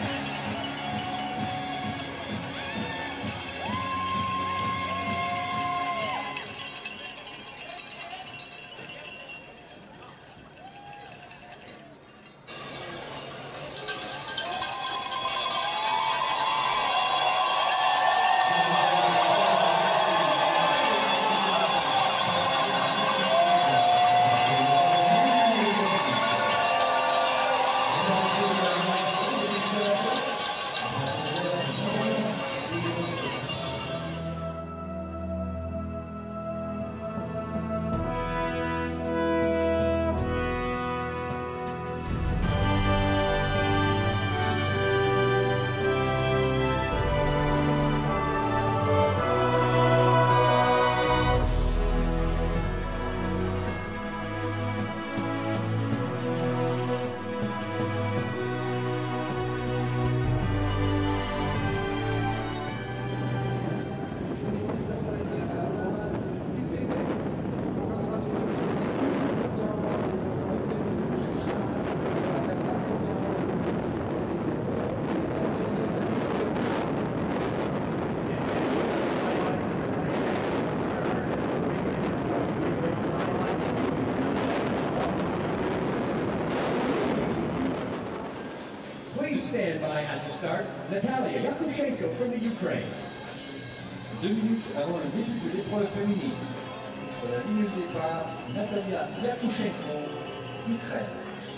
Please stand by at the start. Natalia Yakushenko from the Ukraine. 2 minutes avant le début de l'épreuve féminine. Sur la ligne de départ, Natalia Yakushenko, Ukraine.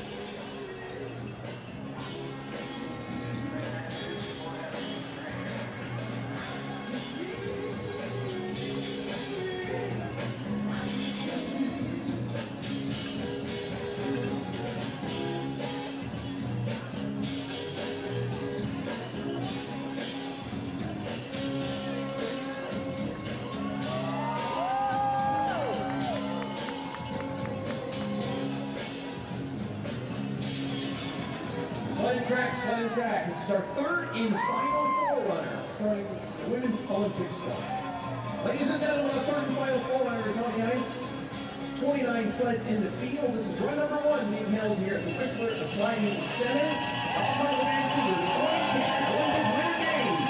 Sliding track. This is our third and final forerunner, starting the women's Olympic start. Ladies and gentlemen, our third and final forerunner is on the ice. 29 sleds in the field. This is run number 1 being held here at the Whistler Sliding Center. Outside of Vancouver, the 2010 Olympic Winter Games.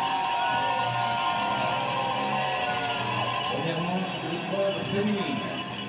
Première manche de l'épreuve féminine.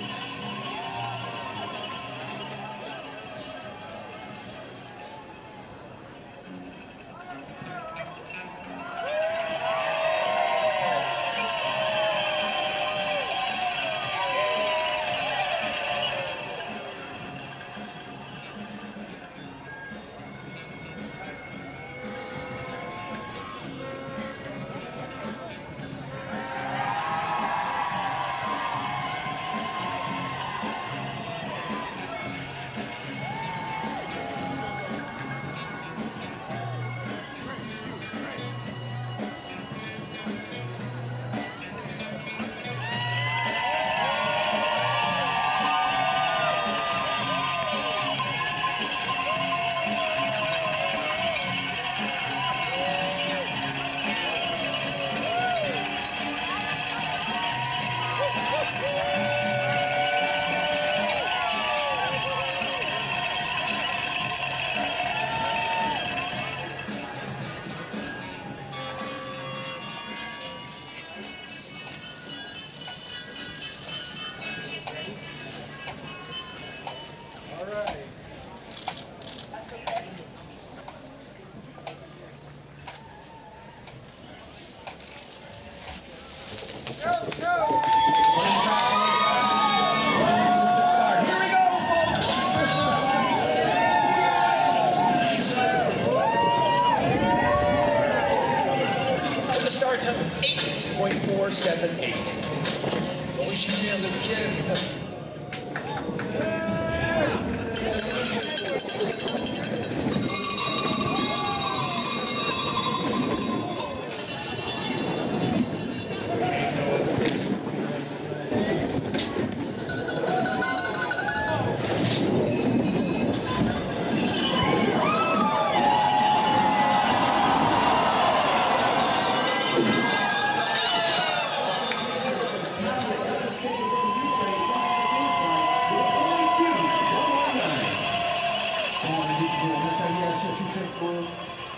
Start time of 8.478. Oui, je suis fier de Kiev.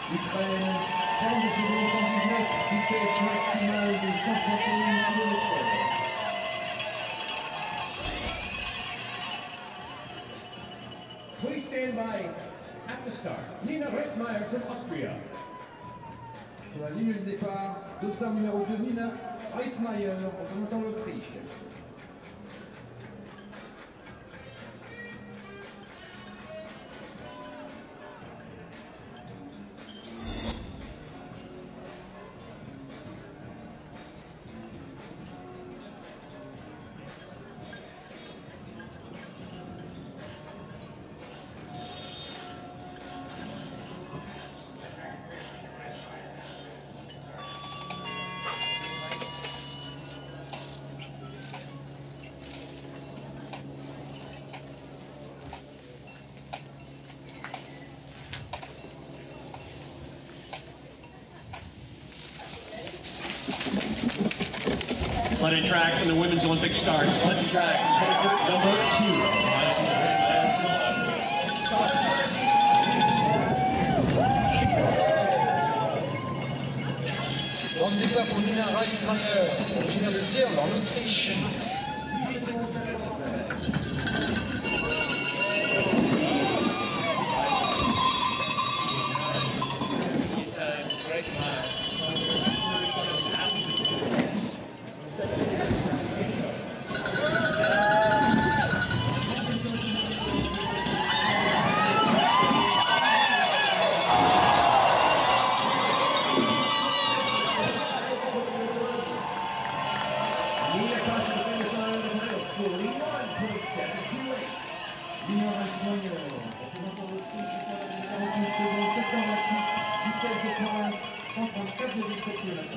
Ukraine, 32 secondes 19, vitesse maximale de 131 km/h. Please stand by at the start. Nina Reitmeier from Austria. Sur la ligne de départ, dossard numéro 2, Nina Reitmeier, représentant l'Autriche. Sledding track for the women's Olympic start. Sledding track, number 2. Bon départ pour Nina Reitmeier, originaire de Zerl en Autriche. Nina Reitmeier, représentant l'Autriche, 48 secondes, 728, vitesse de pointe, 134,7 km/h.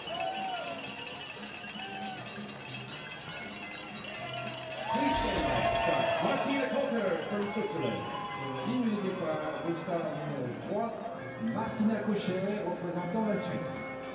Martina Kocher from Switzerland. Sur la ligne de départ, dossard numéro 3, Martina Kocher, représentant la Suisse.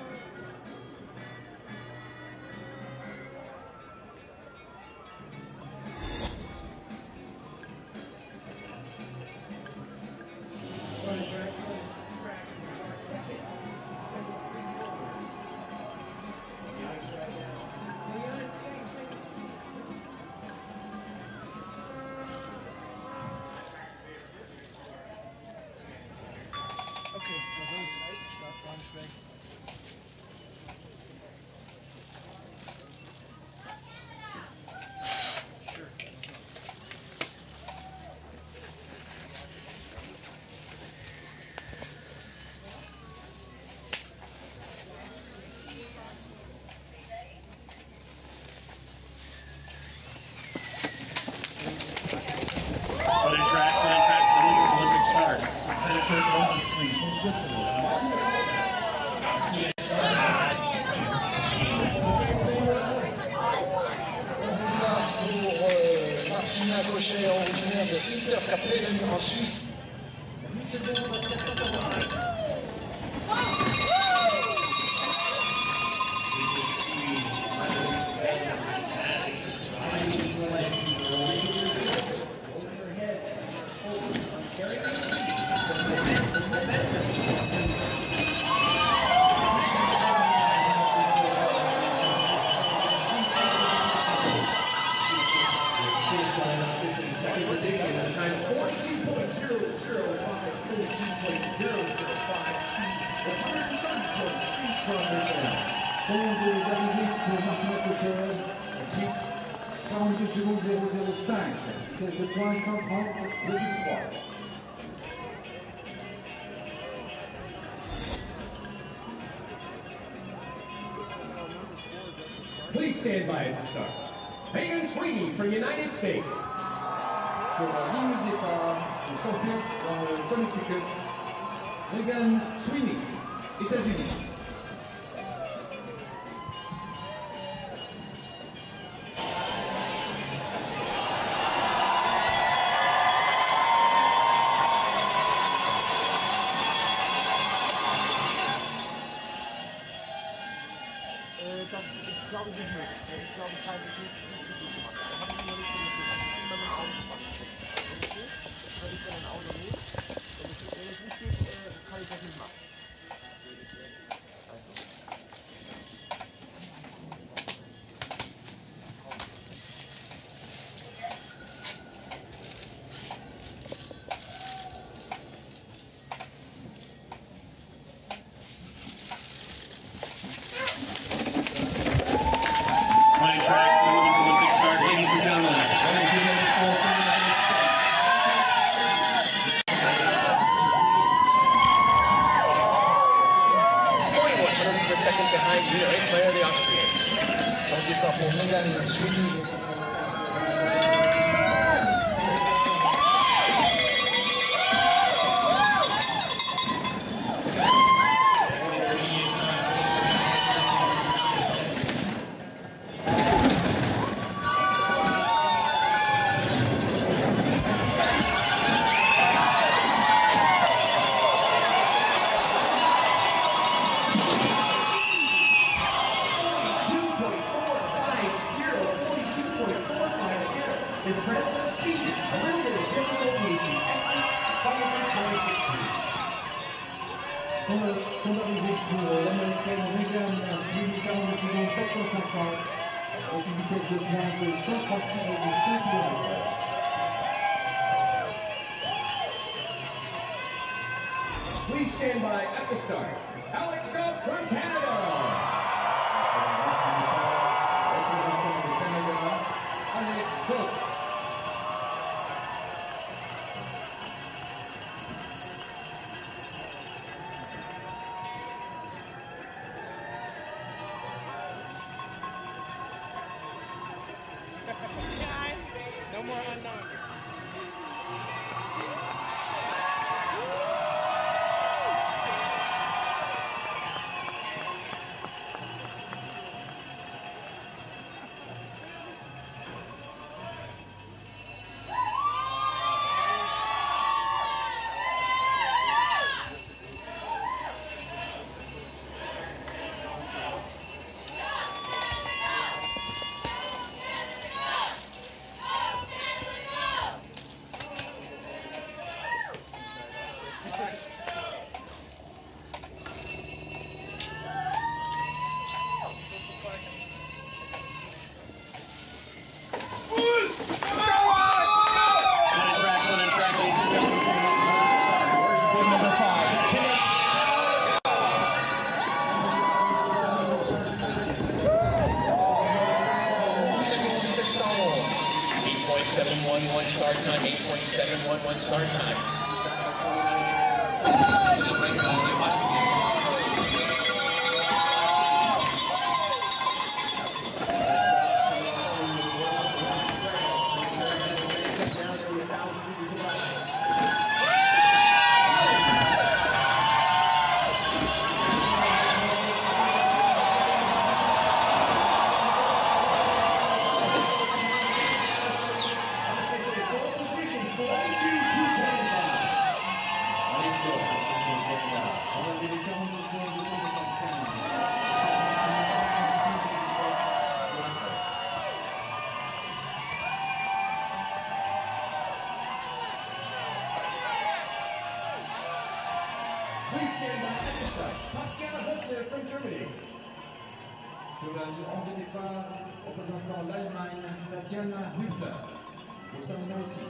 Okay, na los, Startbahn schwenken. Sure. Sledding track for the women's Olympic start. Martina Kocher, originaire de Intercappelen en Suisse. Temps de d'arrivée pour Martina Kocher, la Suisse, 42 secondes 005, vitesse de pointe 130,3. Please stand by at the start. Megan Sweeney from United States. Sur la ligne de départ, le champion dans le Connecticut, Megan Sweeney, États-Unis. Das glaube ich nicht möglich. Ich glaube, es hat sich nicht gut gemacht. Da habe ich überlegt, wenn ich das ein bisschen bei meinem Auto mache. Wenn es geht, dann ich dann ein Auto nehmen. Wenn es nicht geht, kann ich das nicht machen. Leader 8 player of the Austrian. Please stand by at the start. Alex Scott from Canada. Alex Scott. No more unknown. Start time, 8.711 start time. From Germany. Sur le 11 de départ, représentant l'Allemagne, Tatjana Hübner, au numéro 6.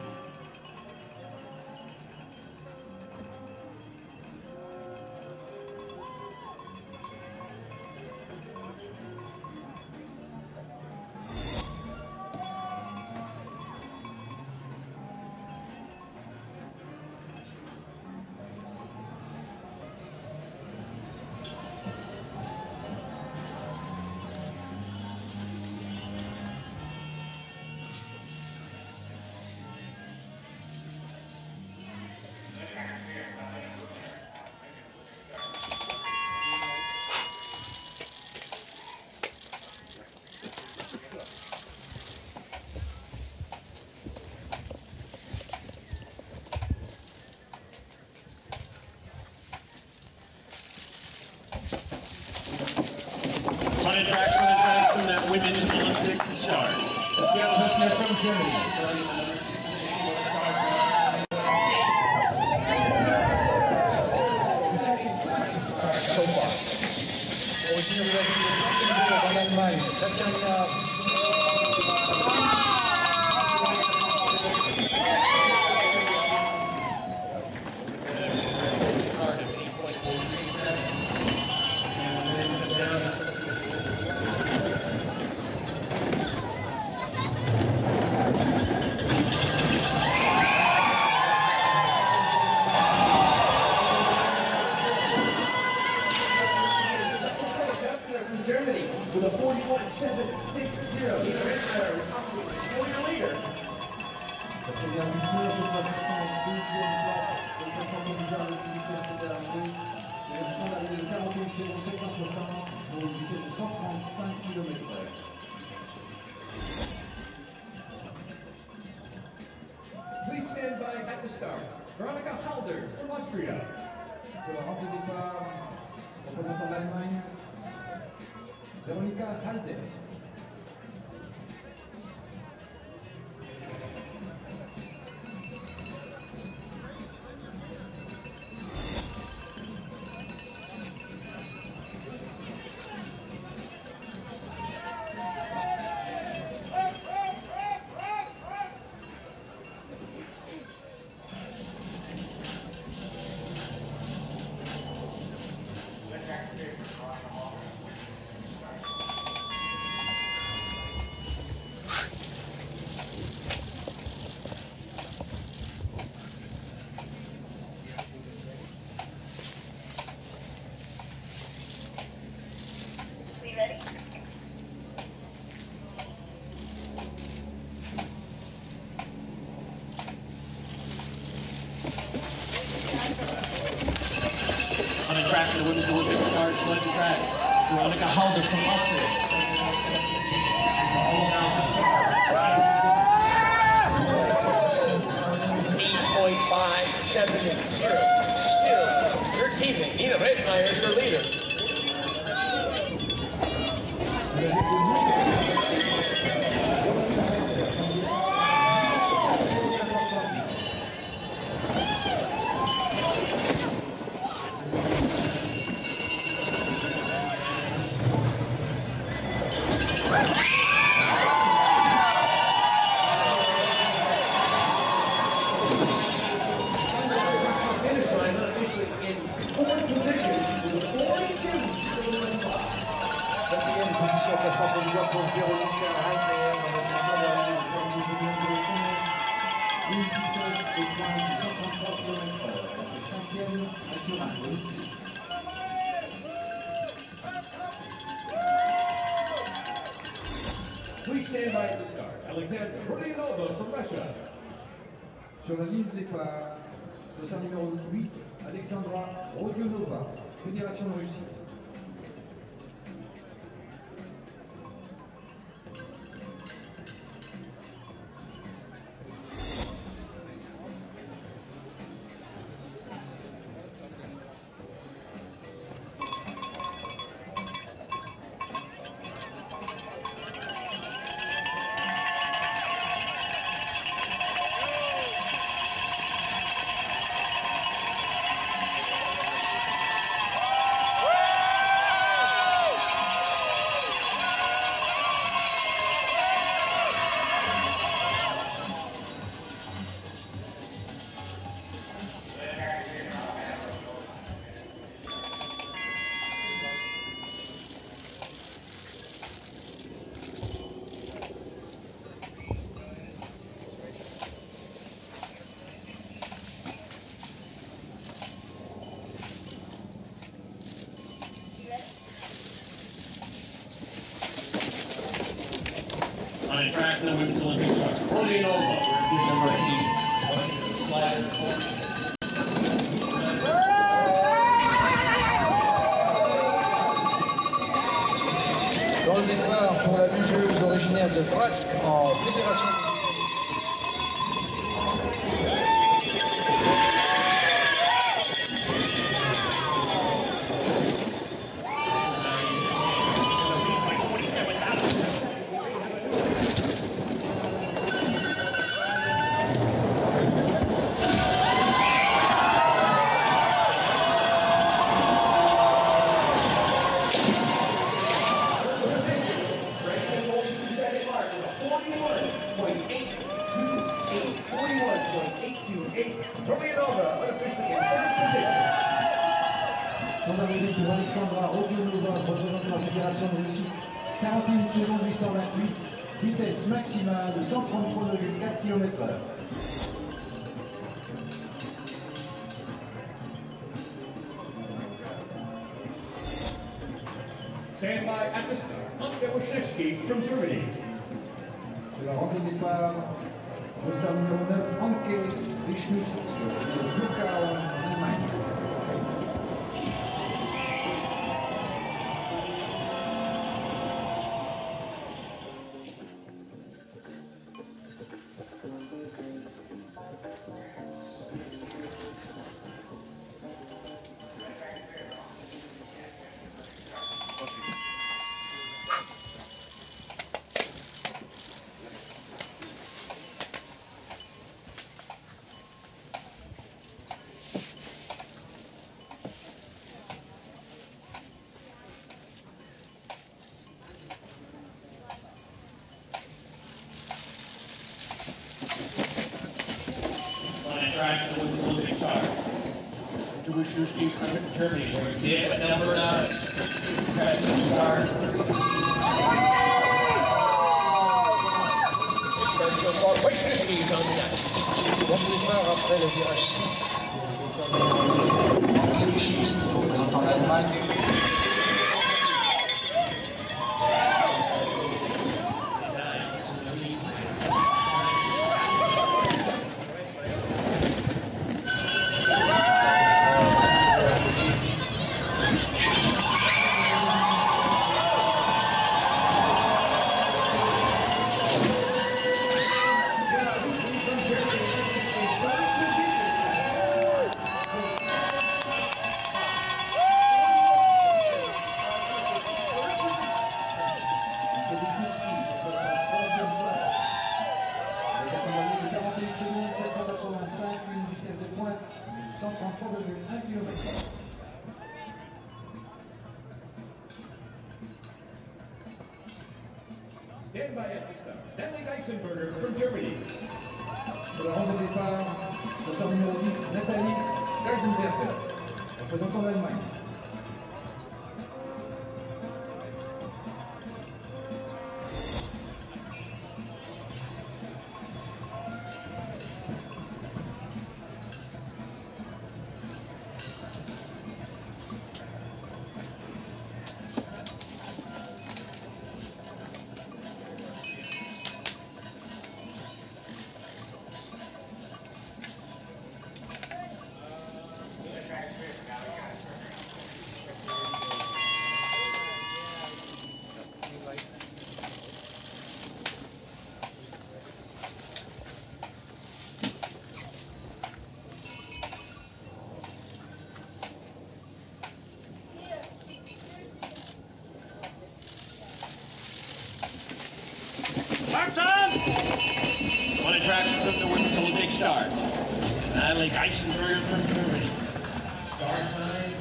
On attraction from that women's Olympic start. From Germany. So far. L'Allemagne, Tatjana From Germany. Shiro, Nina Ritzler, for your leader. La première victoire de classement en deuxième place. Le classement provisoire de Philippe est arrivé. Il reste à l'arrivée de 41 secondes 760 pour une vitesse de 135 km/h. Please stand by at the start. Veronica Halder from Austria. Pour la rampe de départ, représentant l'Allemagne, Veronica Halder. On the track for the women's Olympic start, led the track, Veronica Halder from Austria. 8.570. Still, her teammate, Nina Ritzler, is her leader. Quatrième position classement provisoire pour Veronica Halder dans le classement de l'arrivée de 42 une vitesse de pointe de 133 km/h. La cinquième assurance. Please stand by at the start. Alexandra Rodionova from Russia. Sur la ligne de départ, dossard numéro 8, Alexandra Rodionova, Fédération de Russie. On the track for the women's Olympic start, Rodionova, number 18. Dans le départ pour la lugeuse originaire de Bratsk en Fédération. On va arriver pour Alexandra Rodionova, représentant la Fédération de Russie. 41 secondes 828, vitesse maximale de 133,4 km/h. Stand by at the start. Anke Wisniewski from Germany. Rentrée de départ, le star numéro 9, Anke Wischnitz, de Zwickau, en Allemagne. Track to win the Olympic start. To Wisniewski from Germany. Yeah, number 9. Track to start. Wisniewski on the ice. 3 départ après le virage 6. En Allemagne. Stand by at the start. Natalie Geisenberger from Germany. Pour la rentrée de départ, le star numéro 10, Nathalie Geisenberger, représentant l'Allemagne. Marks on! On a track to the women's Olympic start. Natalie Geisenberger from Germany. Start time.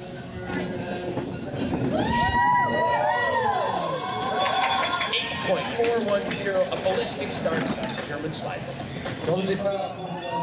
8.410, a ballistic start by the German slider. Dans le départ,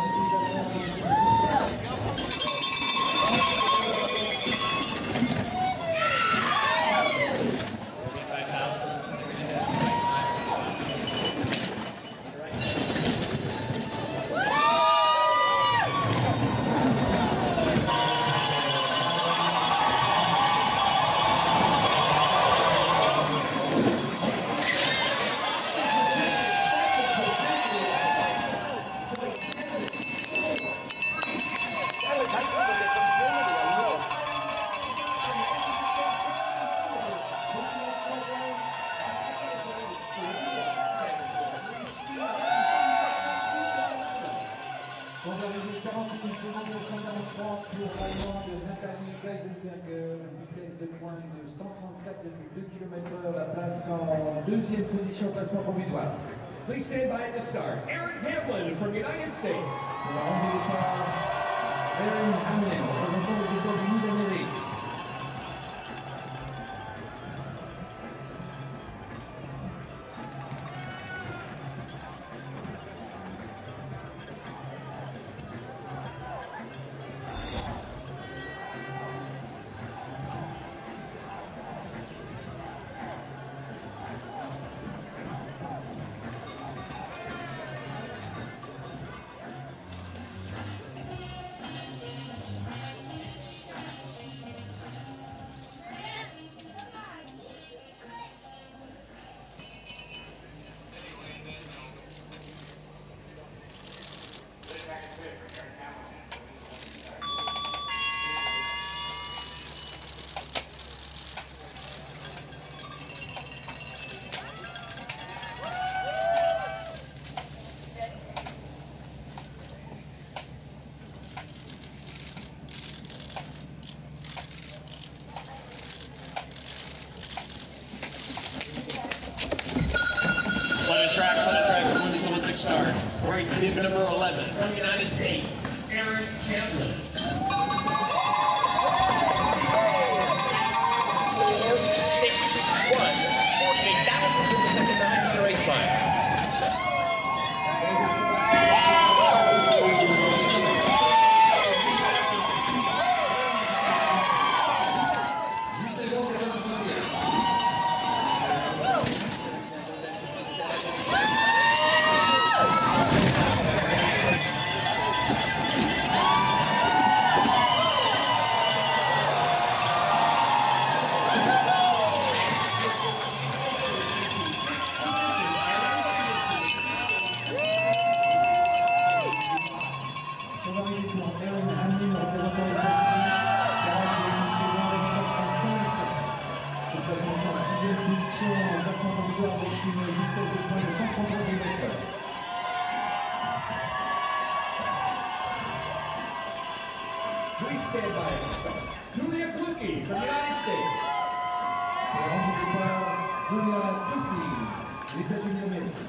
dans un réseau 41 secondes 143 pour l'Allemande Nathalie Geisenberger, une vitesse de pointe de 134,2 km/h, la place en deuxième position au classement provisoire. Please stand by at the start. Erin Hamlin from United States. Pour la rentrée de départ, Erin Hamlin, représentant les États-Unis d'Amérique. Please stand by at the start. Julia Kluge from the United States. Julia Kluge, les États-Unis d'Amérique.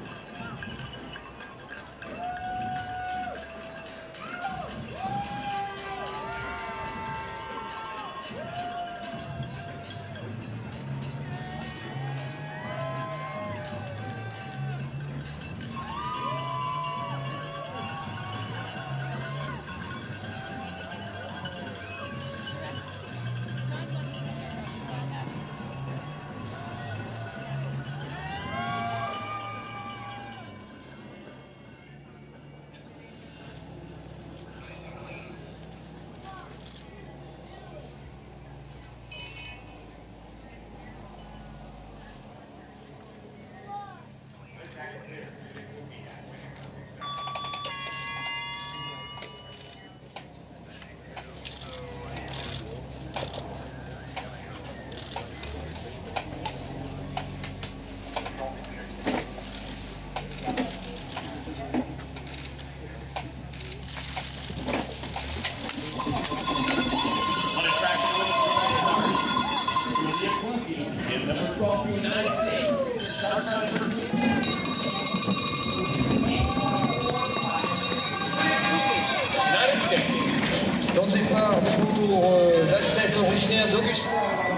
Dans le départ pour l'athlète originaire d'Augustin.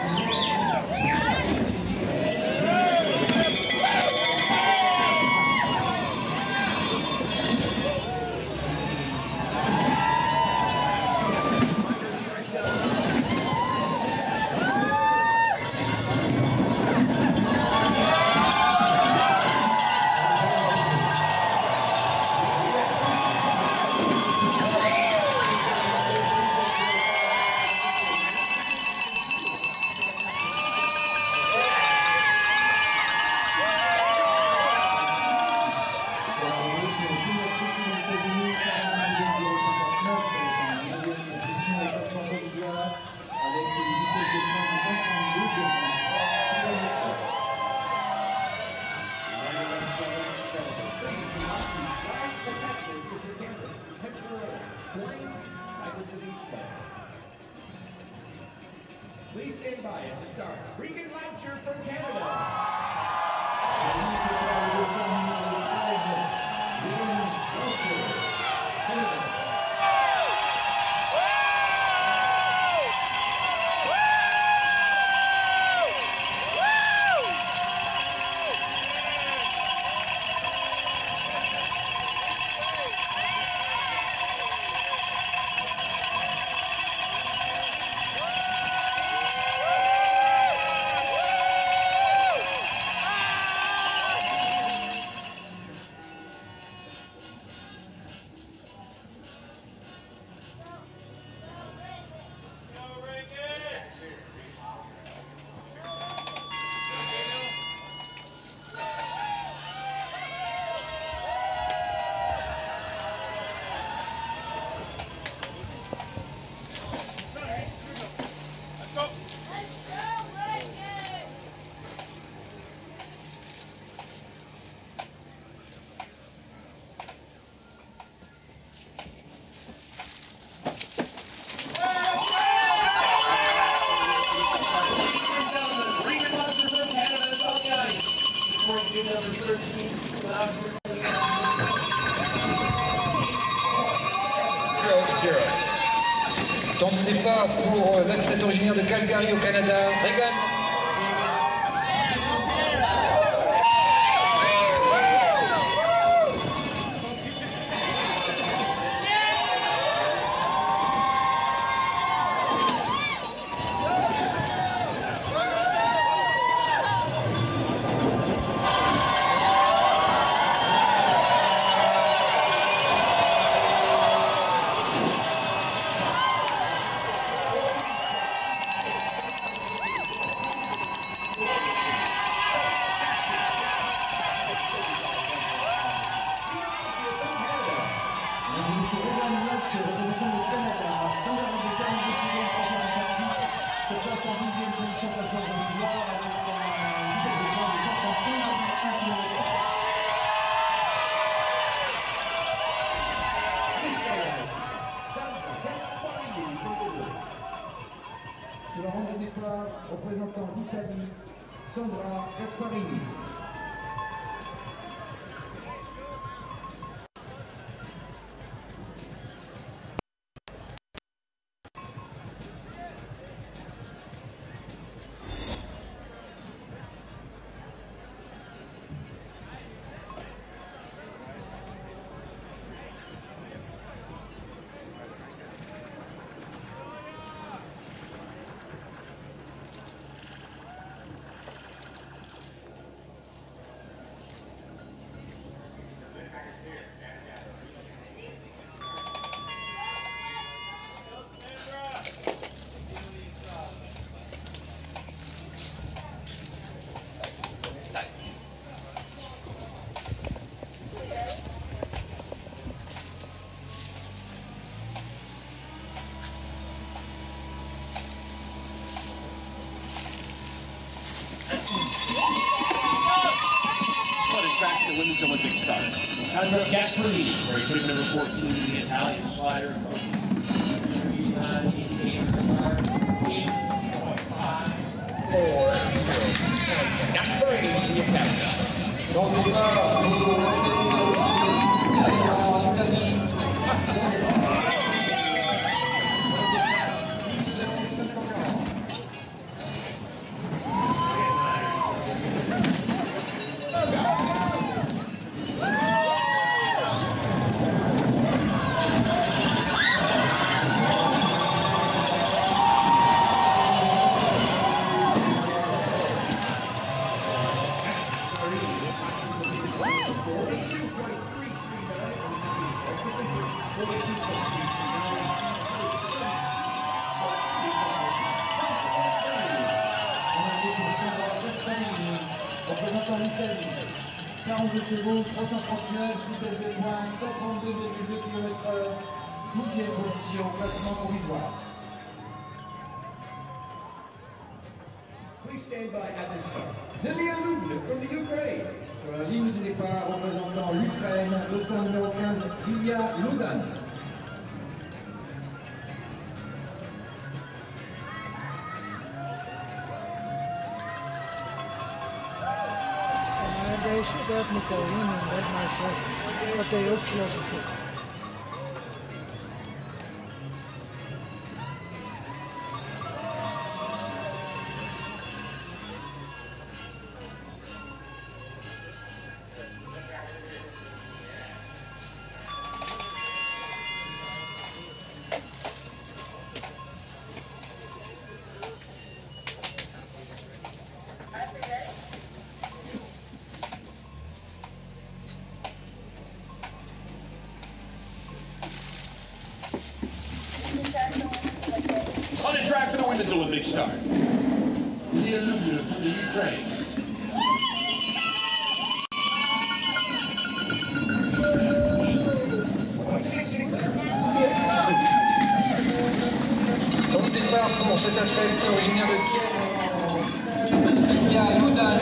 Please stand by at the start. Regan Loucher from Canada. Dans le départ pour l'athlète originaire de Calgary au Canada, Regan. Sur le rang de départ, représentant l'Italie, Sandra Gasparini. The women's Olympic start. Sandra Gasparini, very quick number 14, the Italian slider. 8.5. Gasparini, the Italian. Représentant l'Italie, 42 secondes, 339, vitesse de pointe, 132,2 km/h, 12e position, classement provisoire. Please stand by at this time. Lilia Lubna from the Ukraine. Sur la ligne du départ, représentant l'Ukraine, le sein numéro 15, Lilia Ludan. değişik mükemmel maşallah. Hatta yok şurası. On the track for the women's Olympic start. Lilia Lubna from the Ukraine. Au départ pour cette athlète originaire de Kiev, Lilia Ludan.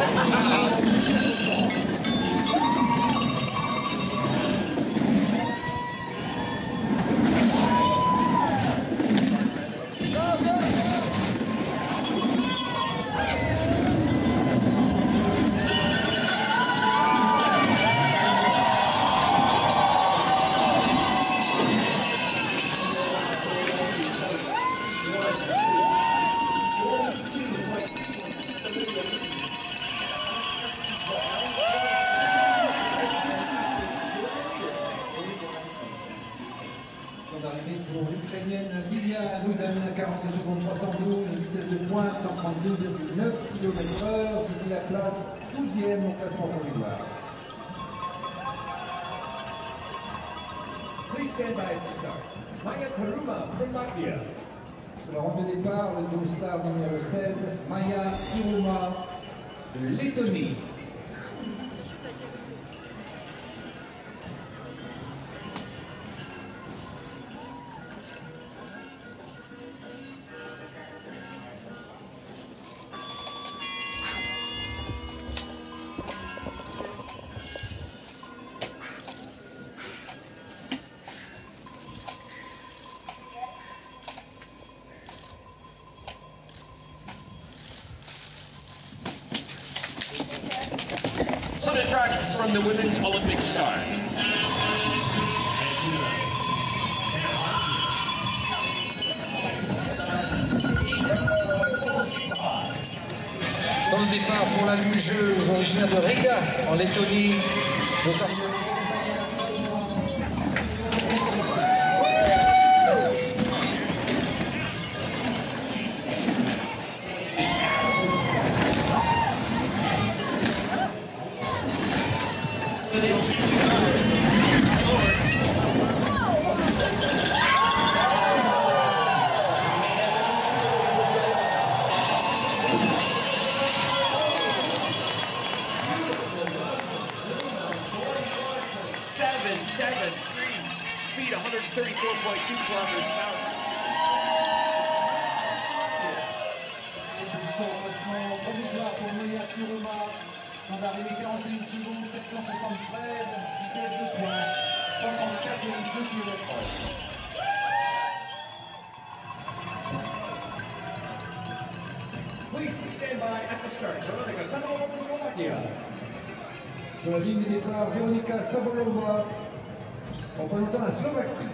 D'arrivée pour l'Ukrainienne Lilia Ludan, 42 secondes 312, vitesse de pointe 132,9 km/h, ce qui la place 12e au classement provisoire. Please stand by at the start. Maya Karuma from Latvia. Sur la ronde de départ, le dossard numéro 16, Maya Kiruma de Lettonie. from the women's Olympic stars. Dans le départ pour la lugeuse originaire de Riga en Lettonie, Speed 134.2 kilometers an hour. Provisoire pour Moya Kuruma, on va arriver 41 secondes, 773, vitesse de pointe, 34,2 km/h. Please stand by at the start. Veronica Sabolova from Slovakia. Sur la ligne de départ, Veronika Sabolova, représentant la Slovaquie.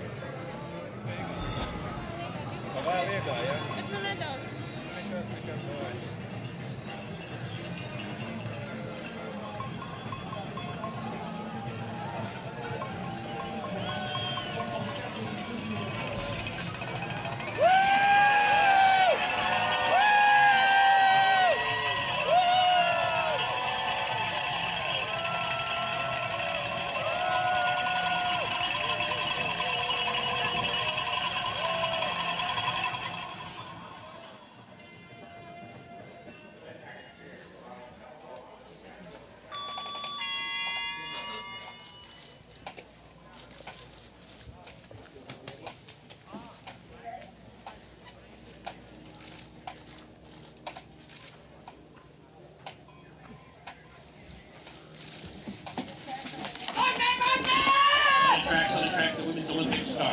Tracks on the track, the women's Olympic star.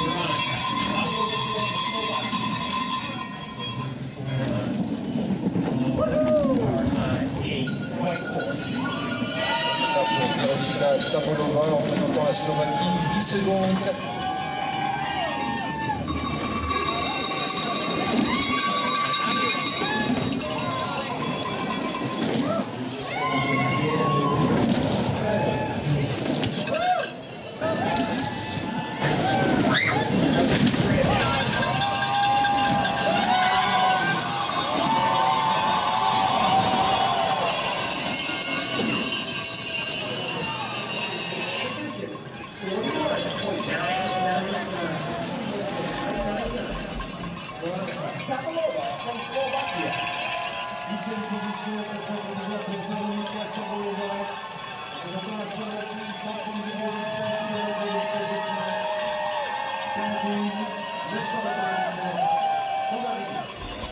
Veronika Sabolova représentant la Slovaquie, 10 secondes. Sabolova from Slovakia. Deuxième position, provisoire pour Veronika Sabolova, représentant la Slovaquie, 32,5 km de vitesse de pointe, 15,929. On va arriver.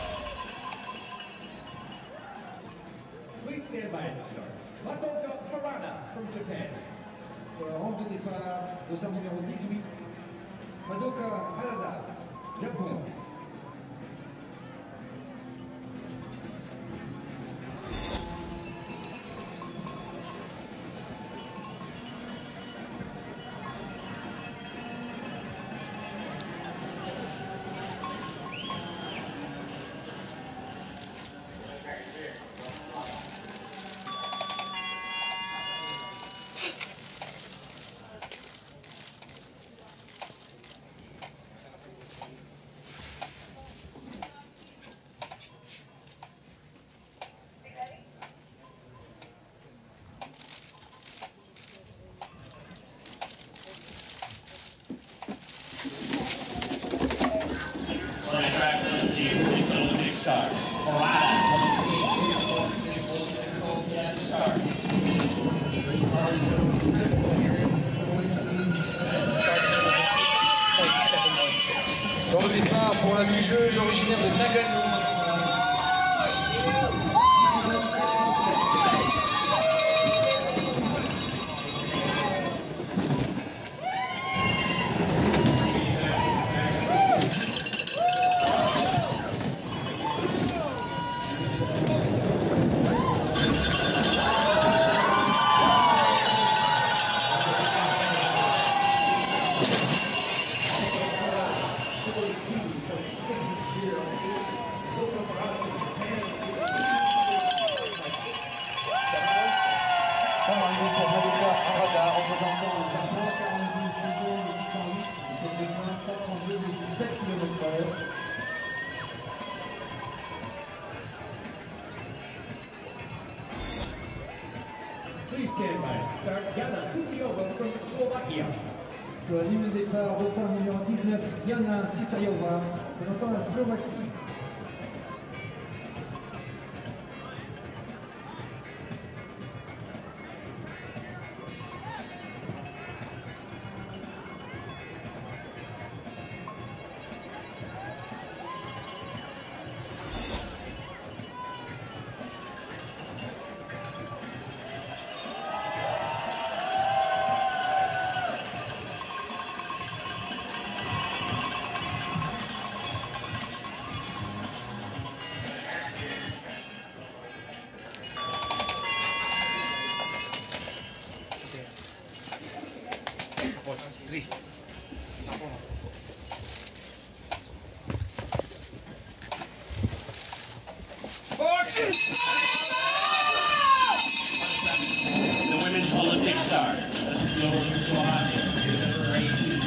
Please stand by at the start. Madoka Harada from Japan. Sur la rampe de départ, dossard numéro 18, Madoka Harada, Japon. On the track, the women's Olympic star. Harada. Dans le départ pour la lugeuse originaire de Nagano. Please stand by. Start Jana Susayova from Slovakia. Sur la ligne de départ, dossard numéro 19, Jana Susayova, représentant la Slovaquie. The women's Olympic star. This is over from Slovakia. Number 18.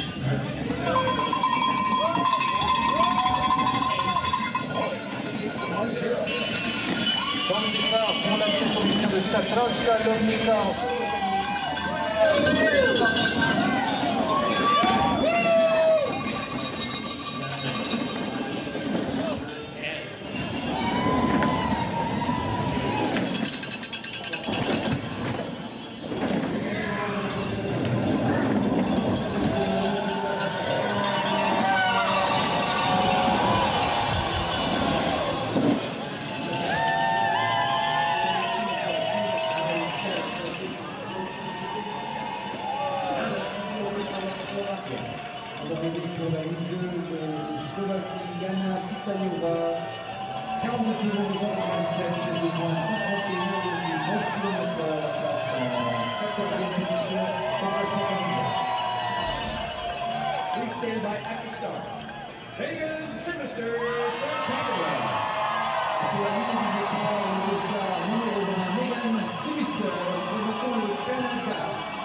Dans le départ, pour la position de Tatrowska Lomnica. Jana Susayova, 42 secondes de 27, de points 131,9 km à la place en 4e position par Alpha. Please stand by at the start. Megan Sinister from Canada. Sur la ligne du départ, le dossard numéro 1, Megan Sinister, représentant le Canada.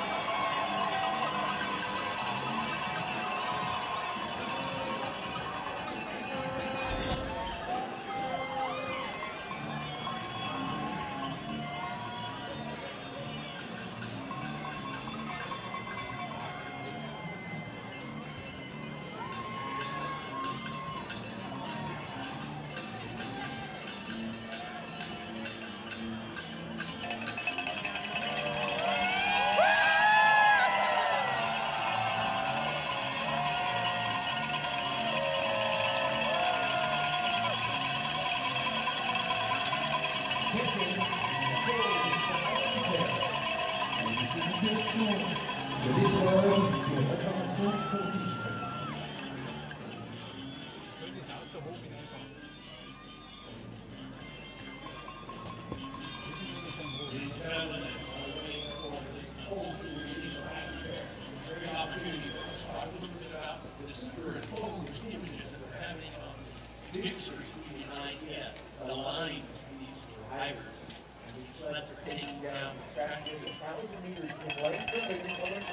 De l'épreuve de préparation pour 10. The line between these drivers and these sleds are taking down the track. 1,000 meters in length of the Olympic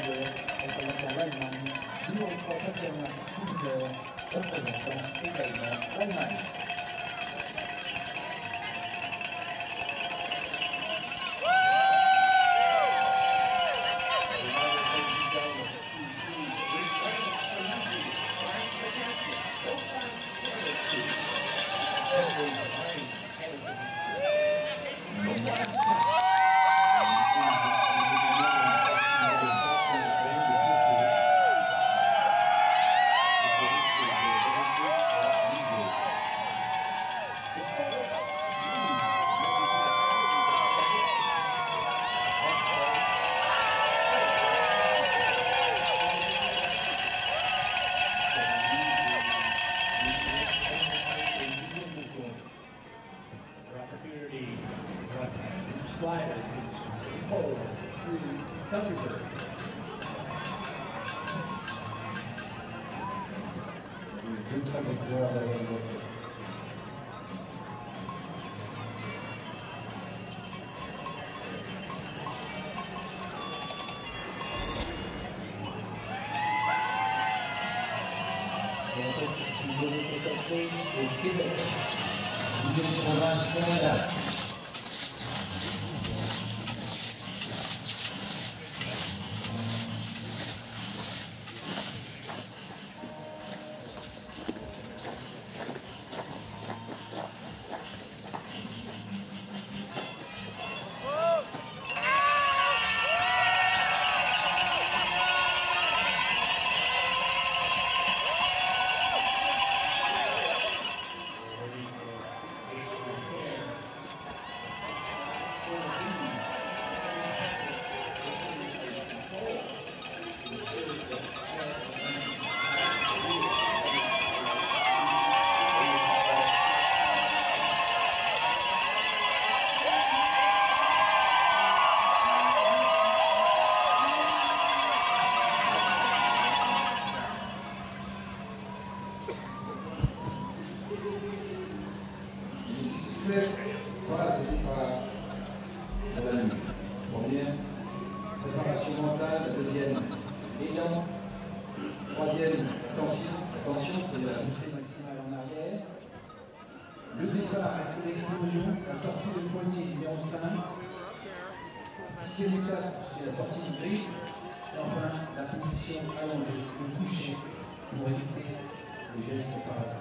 Nous, on croit pas qu'il y a un Country third. Deux très bons joueurs derrière le vote. Au Québec, deuxième province Canada. Voilà, c'est par la nuit. Première, préparation mentale. La deuxième, élan. Troisième, attention, c'est-à-dire la poussée maximale en arrière. Le départ, accès d'explosion, la sortie de poignée numéro 5. Sixième étape, c'est la sortie du grip. Et enfin, la position allongée, le toucher, pour éviter les gestes parasites.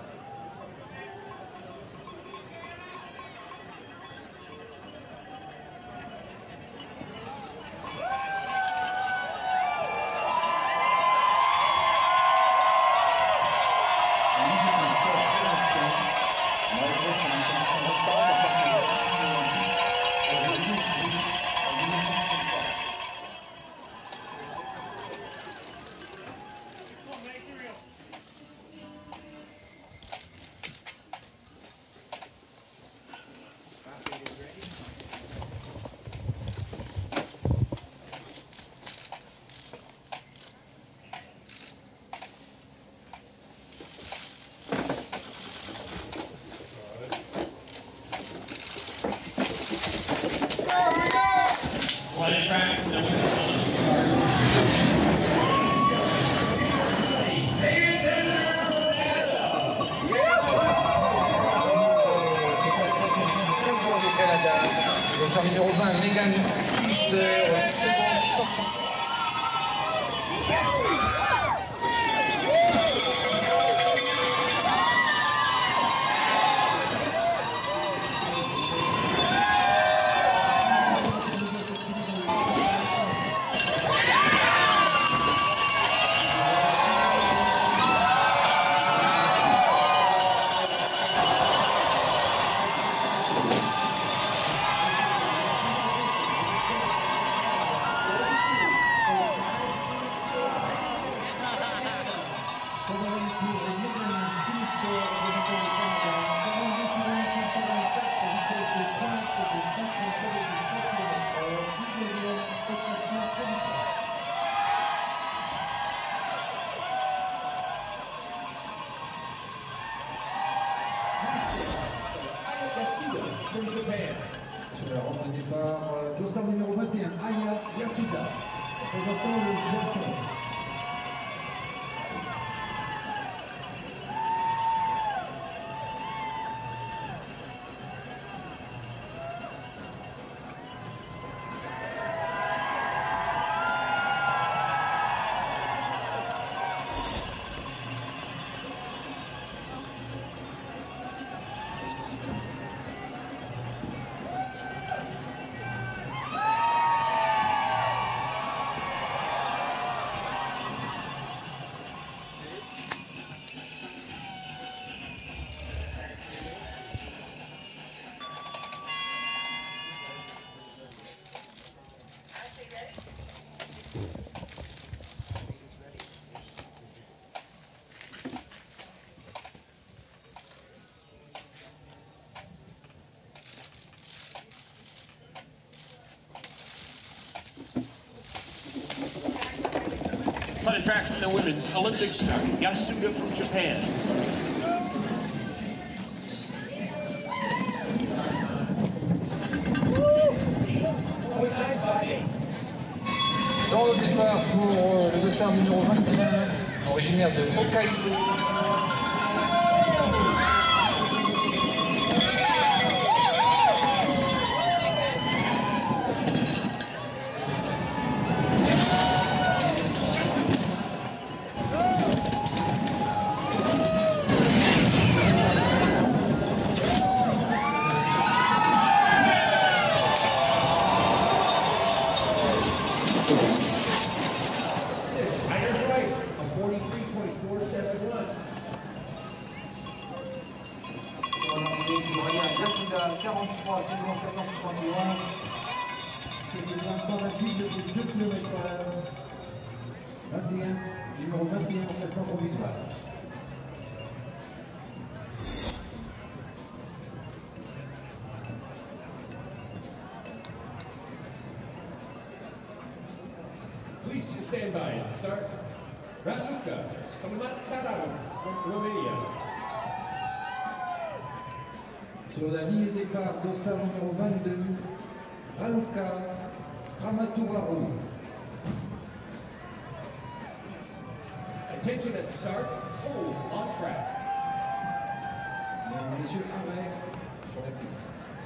Sled track from the women's Olympic start. Le sort numéro 20, Megan Slister, 10 secondes, 630. Sur la rampe de départ, dossard numéro 21, Aya Yasuda, représentant le Japon. track from the women's Olympic star, Yasuda from Japan. Dans le départ pour le dossard numéro 21, originaire de Hokkaido. Yasuda, 43 secondes, 14,71. C'est 128 de 2 km/h. 21, numéro 21 en classement provisoire. Please stand by. Start. Raluca, Stomatkarau from Romania. Sur la ligne de départ, dossard numéro 22, Raluca Stramatouraru. Attention at the start. Hold on track. Mesdames et messieurs, arrêt sur la piste.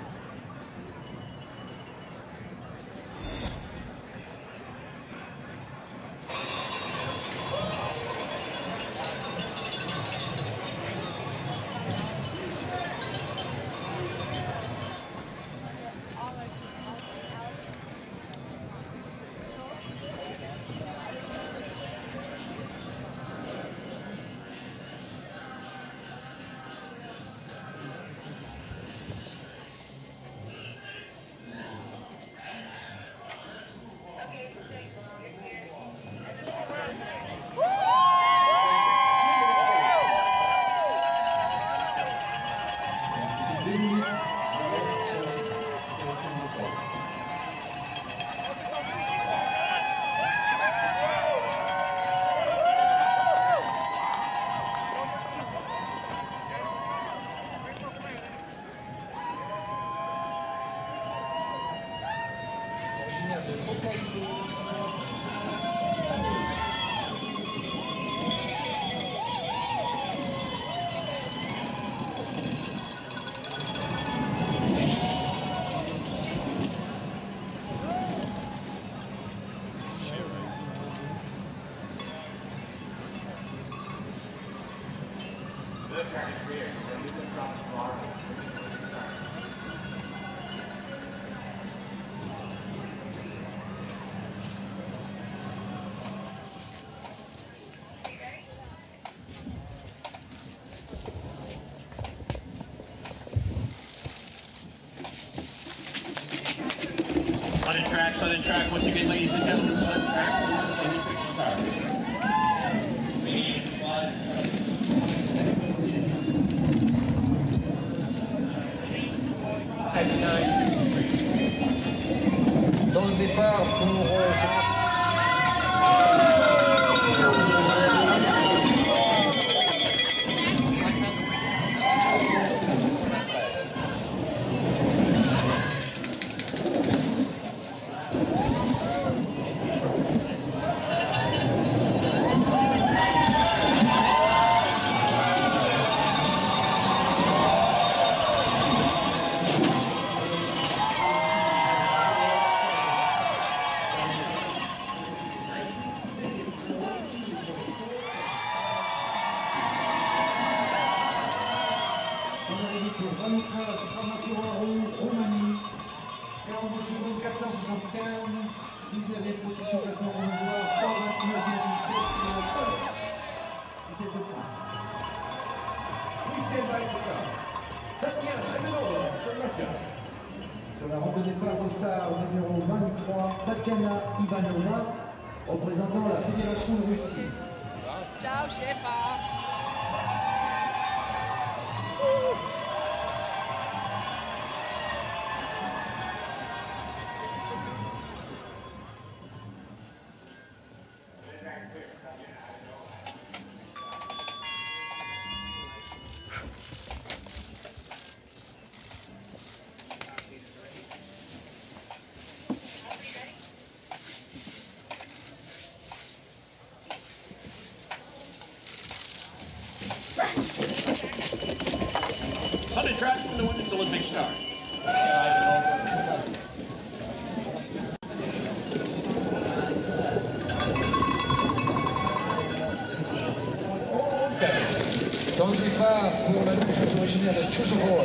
Southern track, once again, ladies and gentlemen, Southern track, Olympic star. Medium slide. Dans le départ pour Raluca Stramatouraru, Roumanie. 42 secondes, 475. 19e position classement provisoire, 129,17 C'était deux points. Please stand by to start. Tatiana Ivanova from Russia. Sur la rampe de départ, dossard numéro 23, Tatiana Ivanova, représentant la Fédération de Russie. Ciao, Shepa. tracks from the Women's Olympic start. Dans le départ pour la lutte originaire de Chusovoi.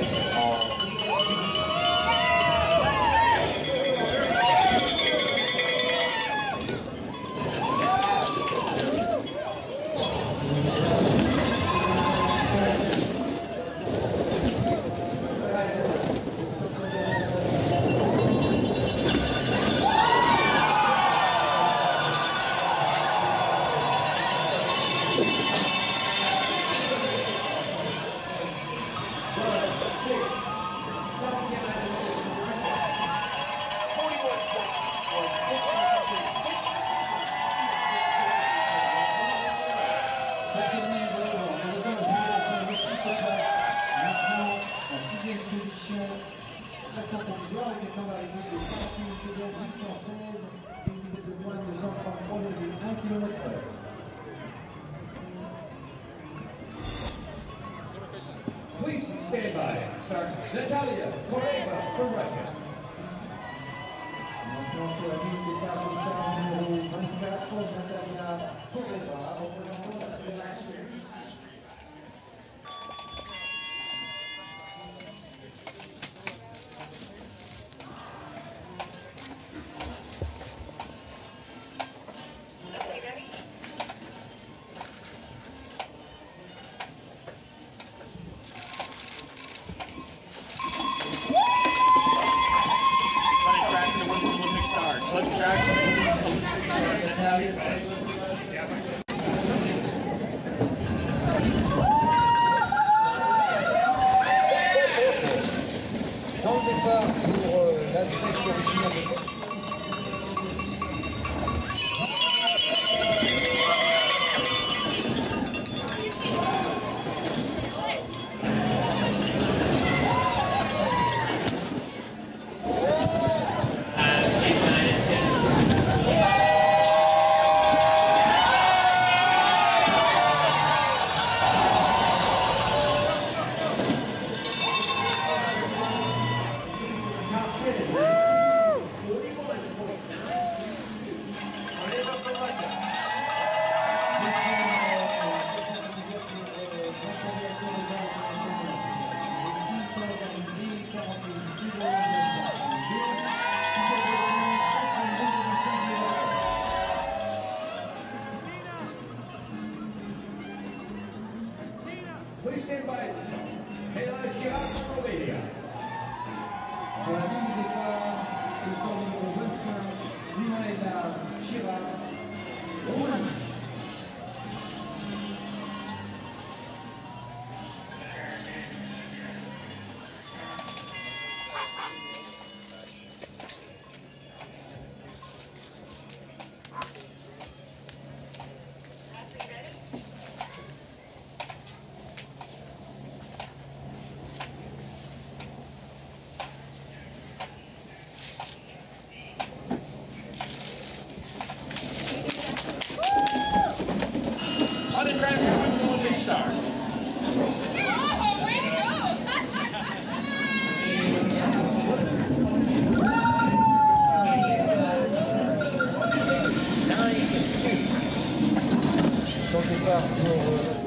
Please stand by. Start Natalia Koreva from Russia. Dans le départ pour la direction originaire de Please stand by. Kayla Chia from Romania. Pour la ligne de départ, le sort numéro 25, Mihaela Chiras, Roumanie. Sudden transfer with the Olympic start. Way to go! dans le départ pour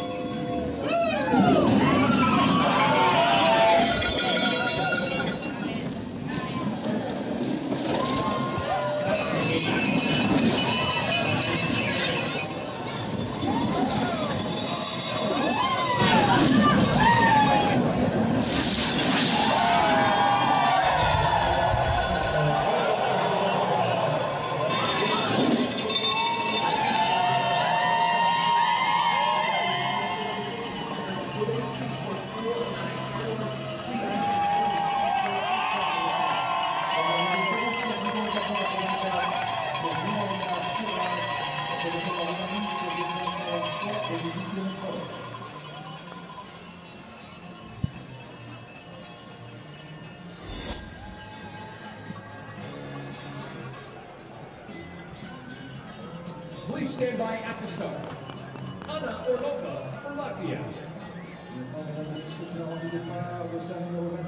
Please stand by at the start. Anna Orlova from Latvia. Mesdames et messieurs, c'est la rendez-vous départ.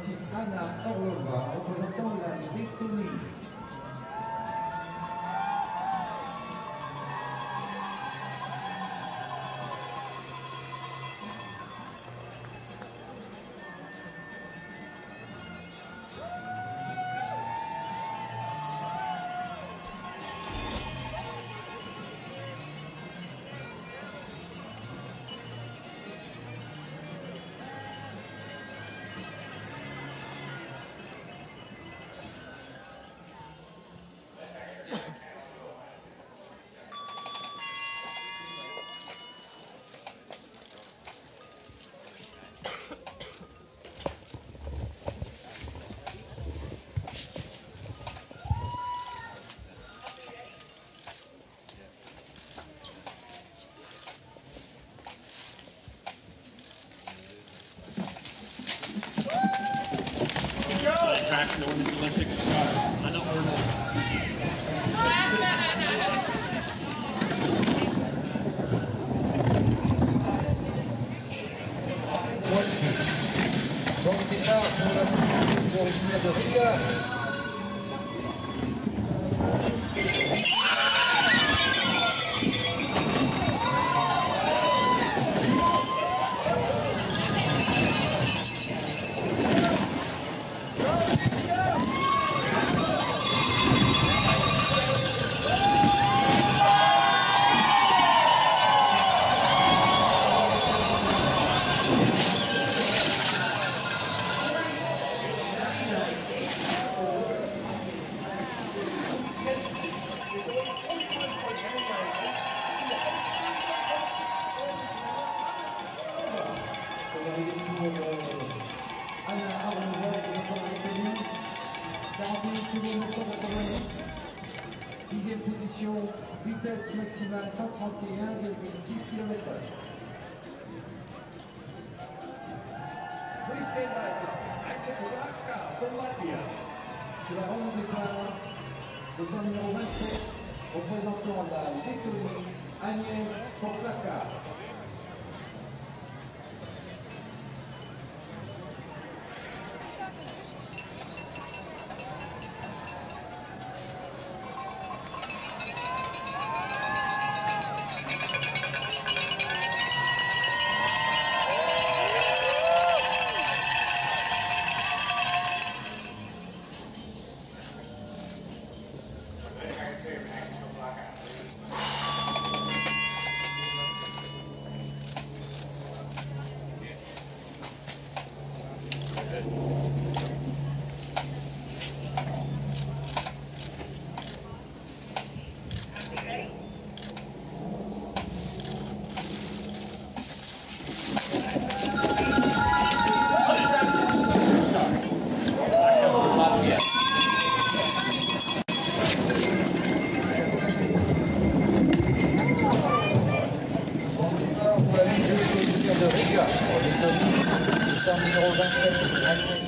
26, Anna Orlova, représentant la Lettonie. Track the women's Olympic star, Anna Orlova. Dans le départ pour la couche originaire de Riga. Dixième position, vitesse maximale 131,6 km/h. Please stand by. Active Raka from Latvia. Sur la ronde de départ, le temps numéro 27, représentant la Lettonie, Agnès Poklaka. De Riga, pour les Lettonie, numéro 27.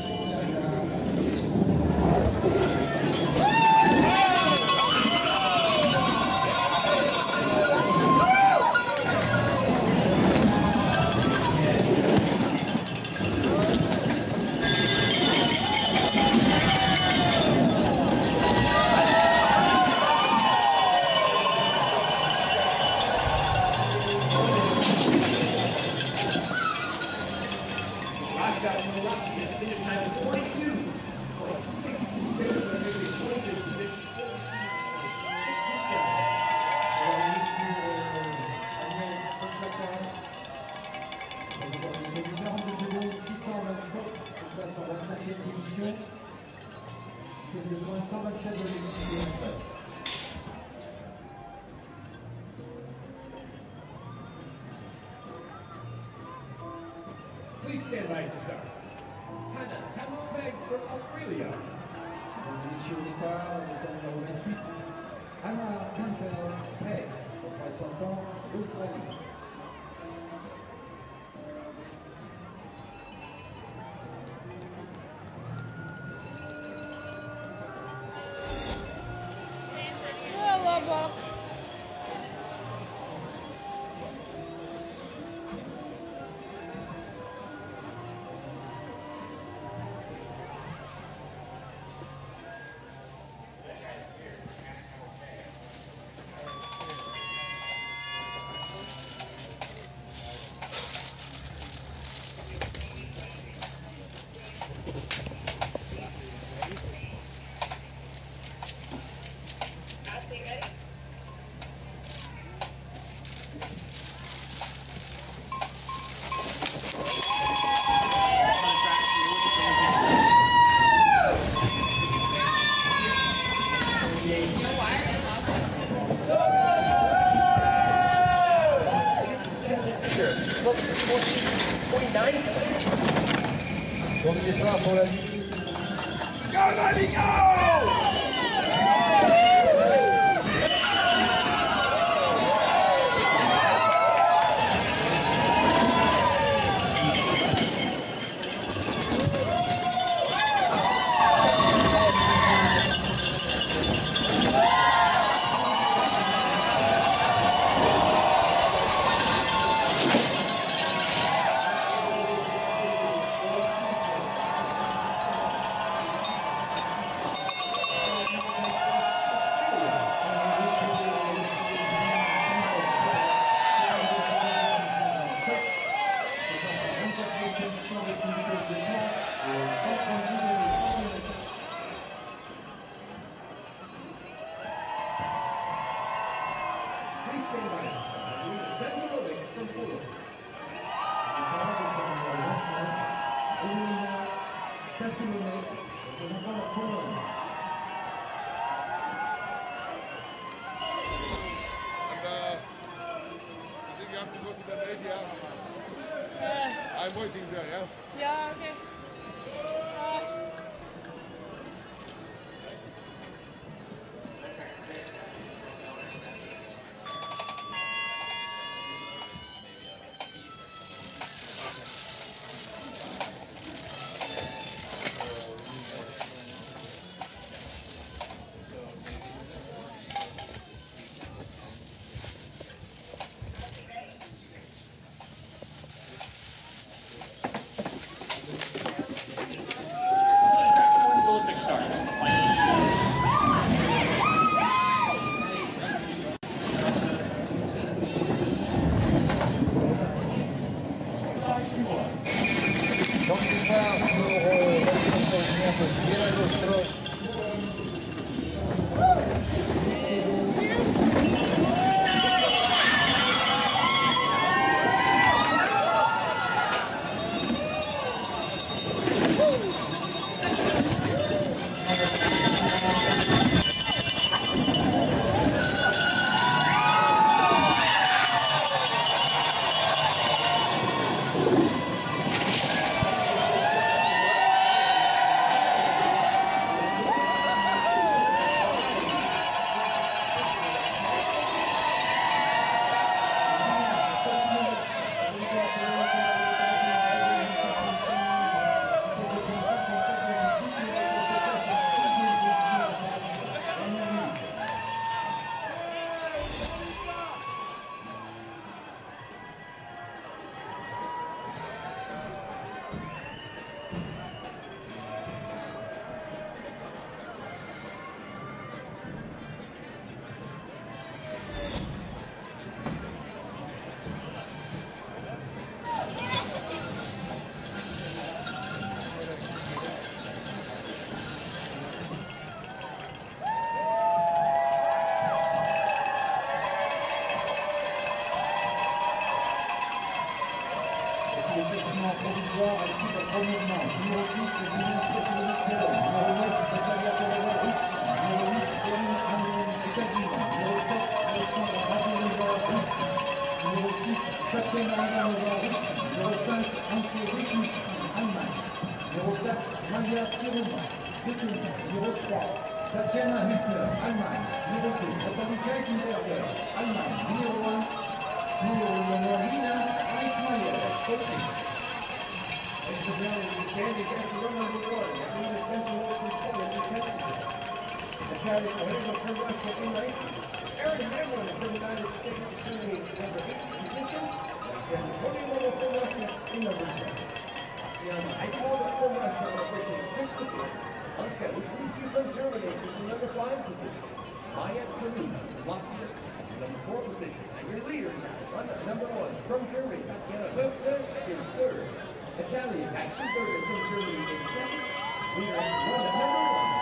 Please stand by to start. Hannah Hamilbeg from Australia. Position départ, le numéro 28, Anna Hamilbeg, représentant l'Australie. du départ pour la ligne. I'm waiting there, yeah? Yeah, okay. Olympic start. Donc départ pour l'entraînement de Guerrero. Provisoire à l'équipe de mouvement. Numéro 6, c'est Julien Sophie-Nicolas. Numéro 9, c'est Fabien Correa. Numéro 8, Corinne Amoun États-Unis. Numéro 7, Alexandre Radionova. Numéro 6, Tatiana Ivanova. Numéro 5, Anke Richmond, Allemagne. Numéro 4, Maria Tiruma. Numéro 3, Tatiana Hübner, Allemagne. Numéro 2, Nathalie Kaisenberger, Allemagne. Numéro 1, Nina Eichmeier, Autriche. Aaron Hamlin from the United States assuming number 8 position. And Tony Momo from Russia in number 10. I call the from Russia official 6 position. Okay, Wisniewski from Germany is in number 5 position. Maya Karush from Latvia in number 4 position. And your leaders are number 1 from Germany, Tatiana Höfner in 3rd. Italian Kaisenberger from Germany in 2nd. We are number 1.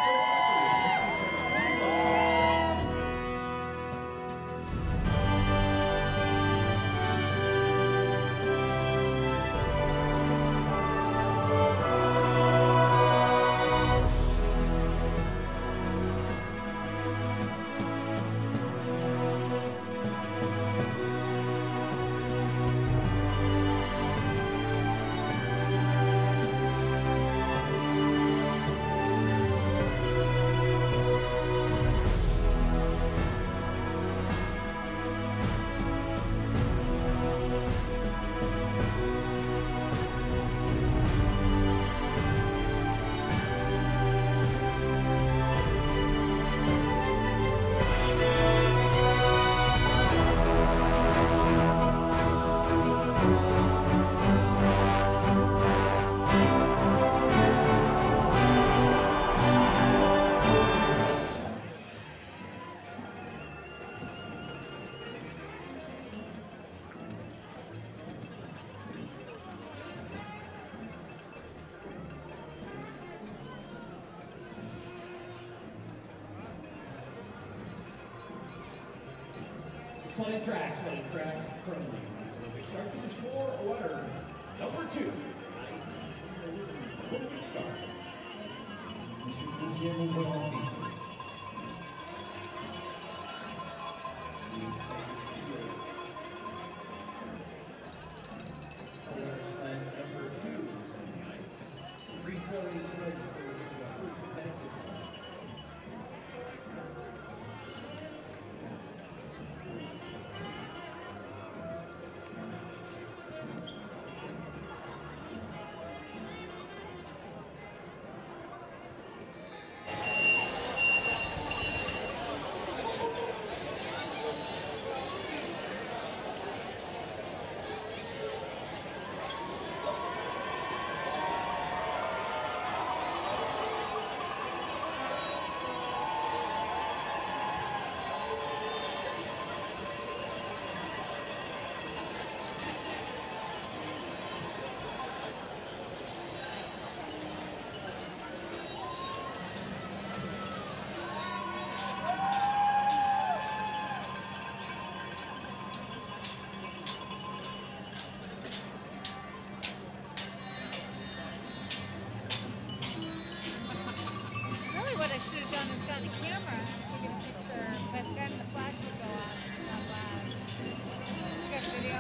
Sliding track currently. Start to the floor, order number 2. Nice. Start. Number 2 on the ice. 340. What I should have done is gotten a camera and taken a picture, but then the flash would go off. It's not loud. You got a video?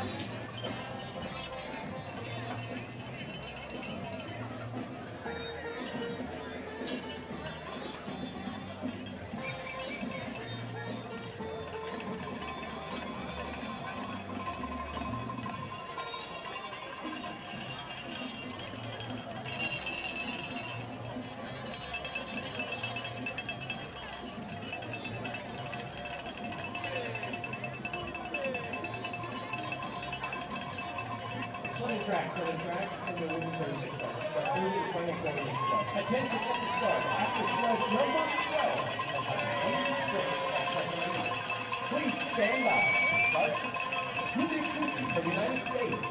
Sliding track, and the women's 36 start. Final 4 start. Attention at the start. After sled number 12. Please stand by. Start. Rudy Kuki from the United States.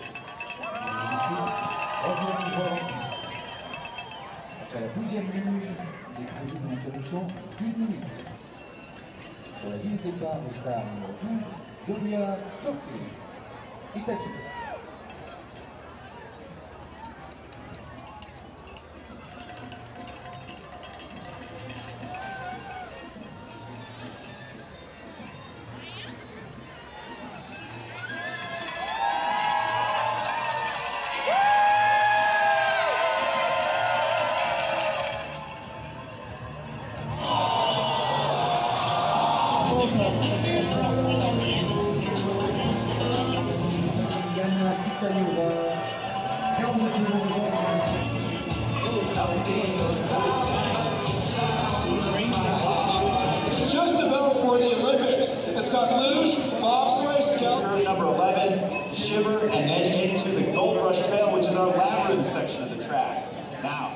Après la 12e luge, il est prévu une interruption d'1 minute. Sur la ligne de départ, le star numéro 12, Julia Turki, Itachi. Just developed for the Olympics. It's got luge, bobsleigh, skeleton. Number 11, Shiver, and then into the Gold Rush Trail, which is our labyrinth section of the track. Now,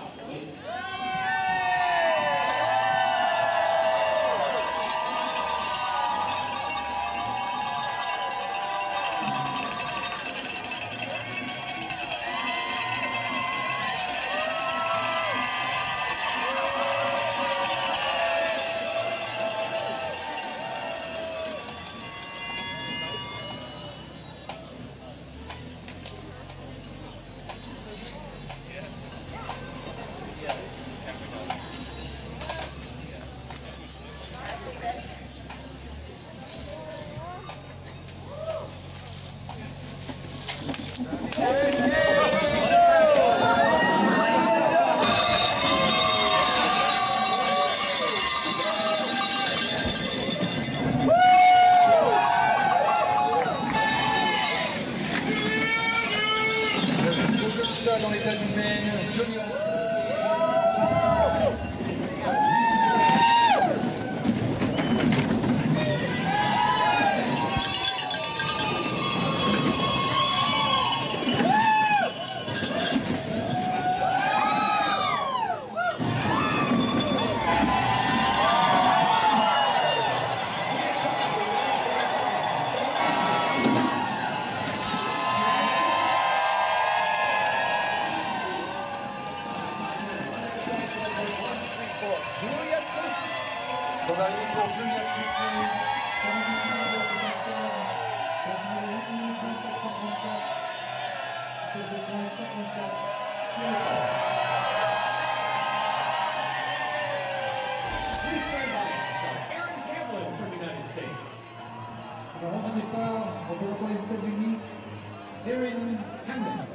Dans l'état humaine, Johnny. Julia Turki. Aaron Hamlin from the United States. Alors, en départ, représentant les États-Unis, Erin Hamlin.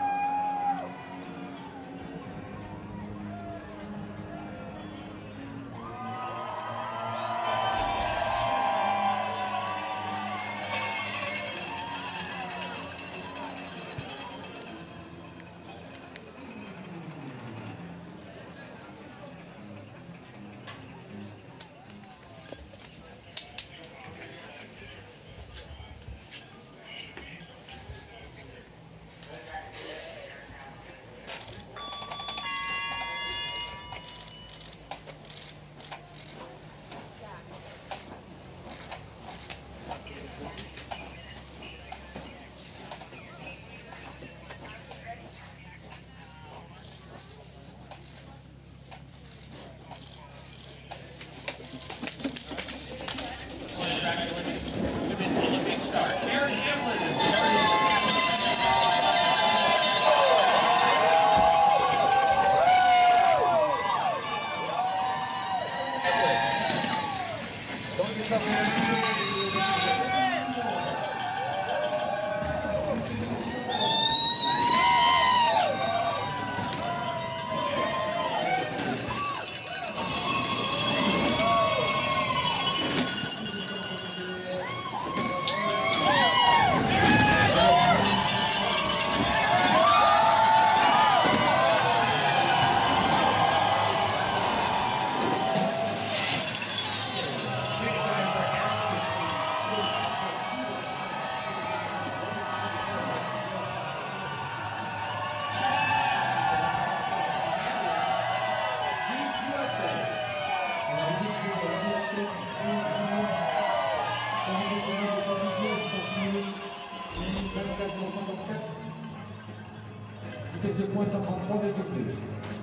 Vitesse de pointe 133,2.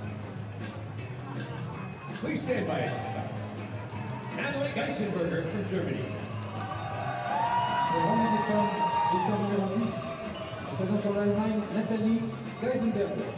Please stand by. Natalie Geisenberger from Germany. Le grand départ, départ numéro 10, représentant l'Allemagne, Nathalie Geisenberger.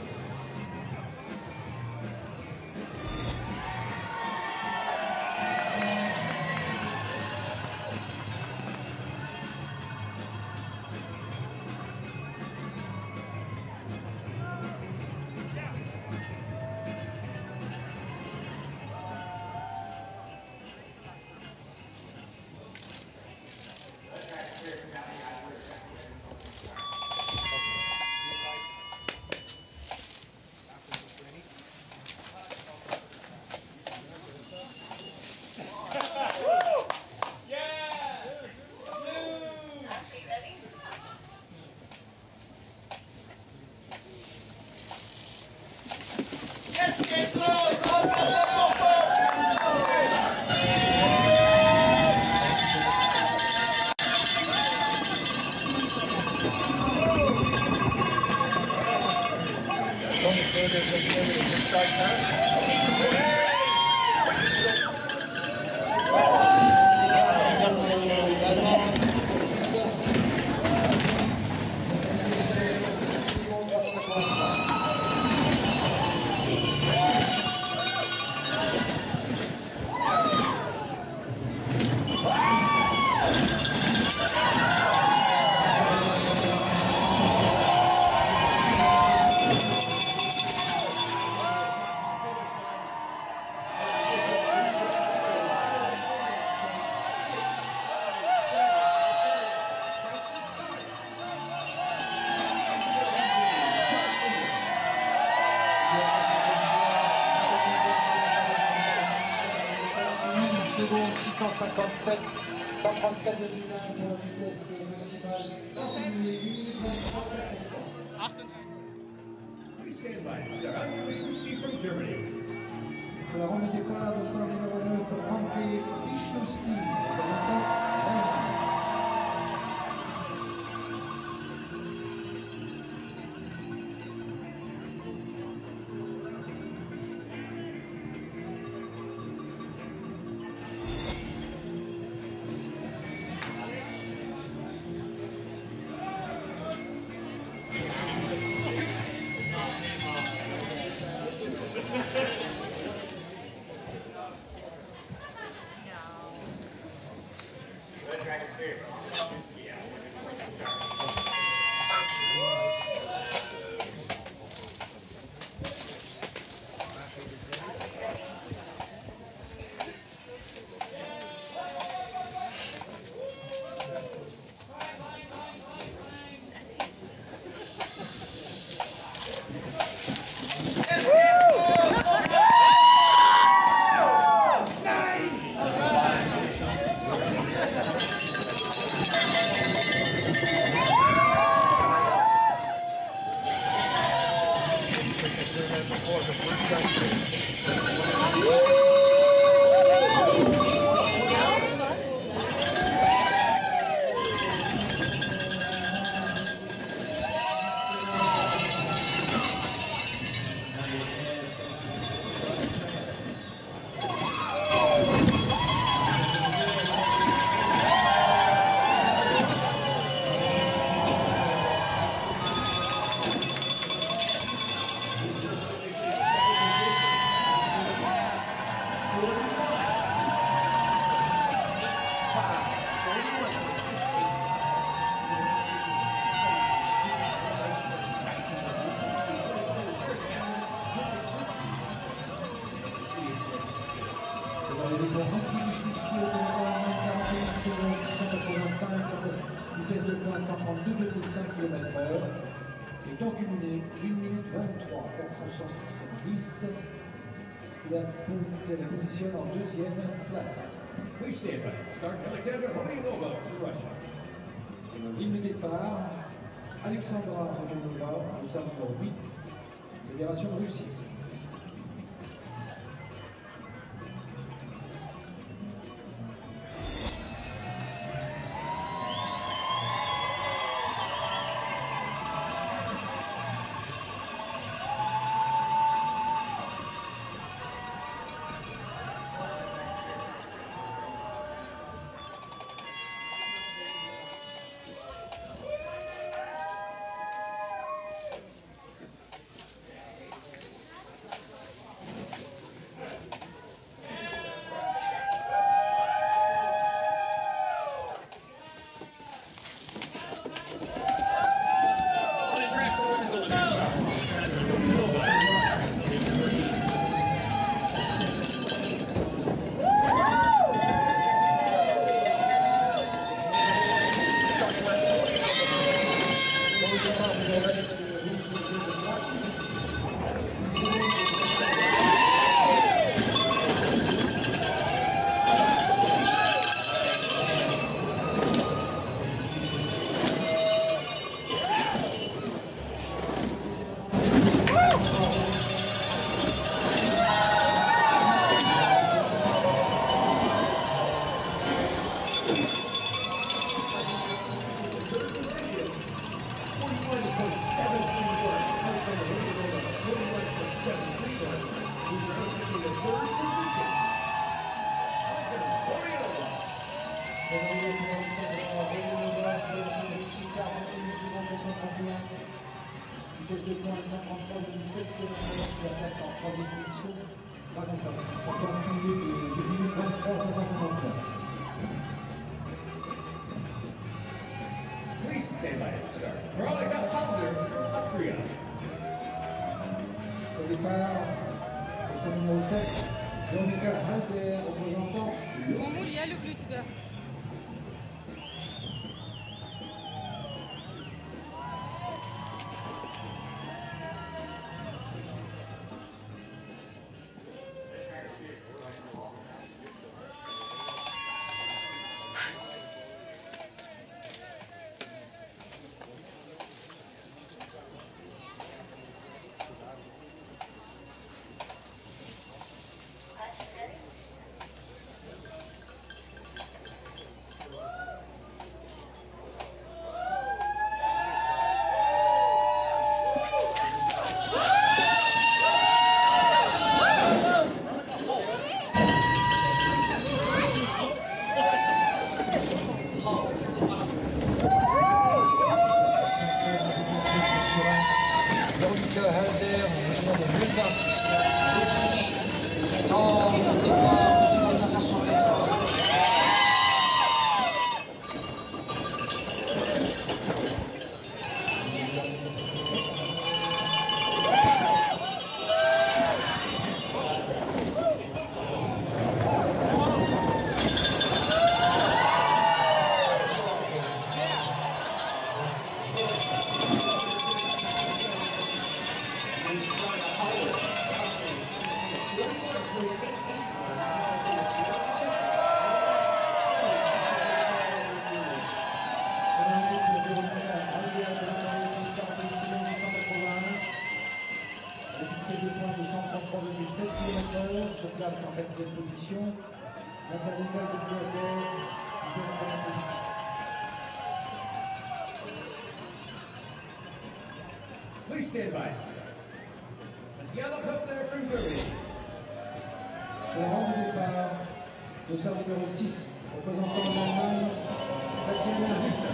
Please stand by. Mr. Andrew Wisniewski from Germany. Pour la ronde de départ, au sein numéro 9, Anke Wisniewski, représentant l'Allemagne. vitesse de pointe 132,5 km/h. Et temps cumulé 1 minute 23 470. Il la positionne en deuxième place. Please stand by. Start Alexander Romanova for Russia. Ligne de départ, Alexandra Romanova, nous sommes numéro 8, Fédération de Russie. Vitesse de pointe 133,7 km/h, la place en troisième position, grâce à ça. Encore cumulé de minutes 23 553. Please stand by. Start. Veronica Halder from Austria. Au départ, au sein numéro 7, Veronica Halder, représentant le Mongolia, le Blutberg. Please stand by. Yellow coat there from Germany. Au rang de départ, le sort numéro 6, représentant l'Allemagne, Tatiana Hübner.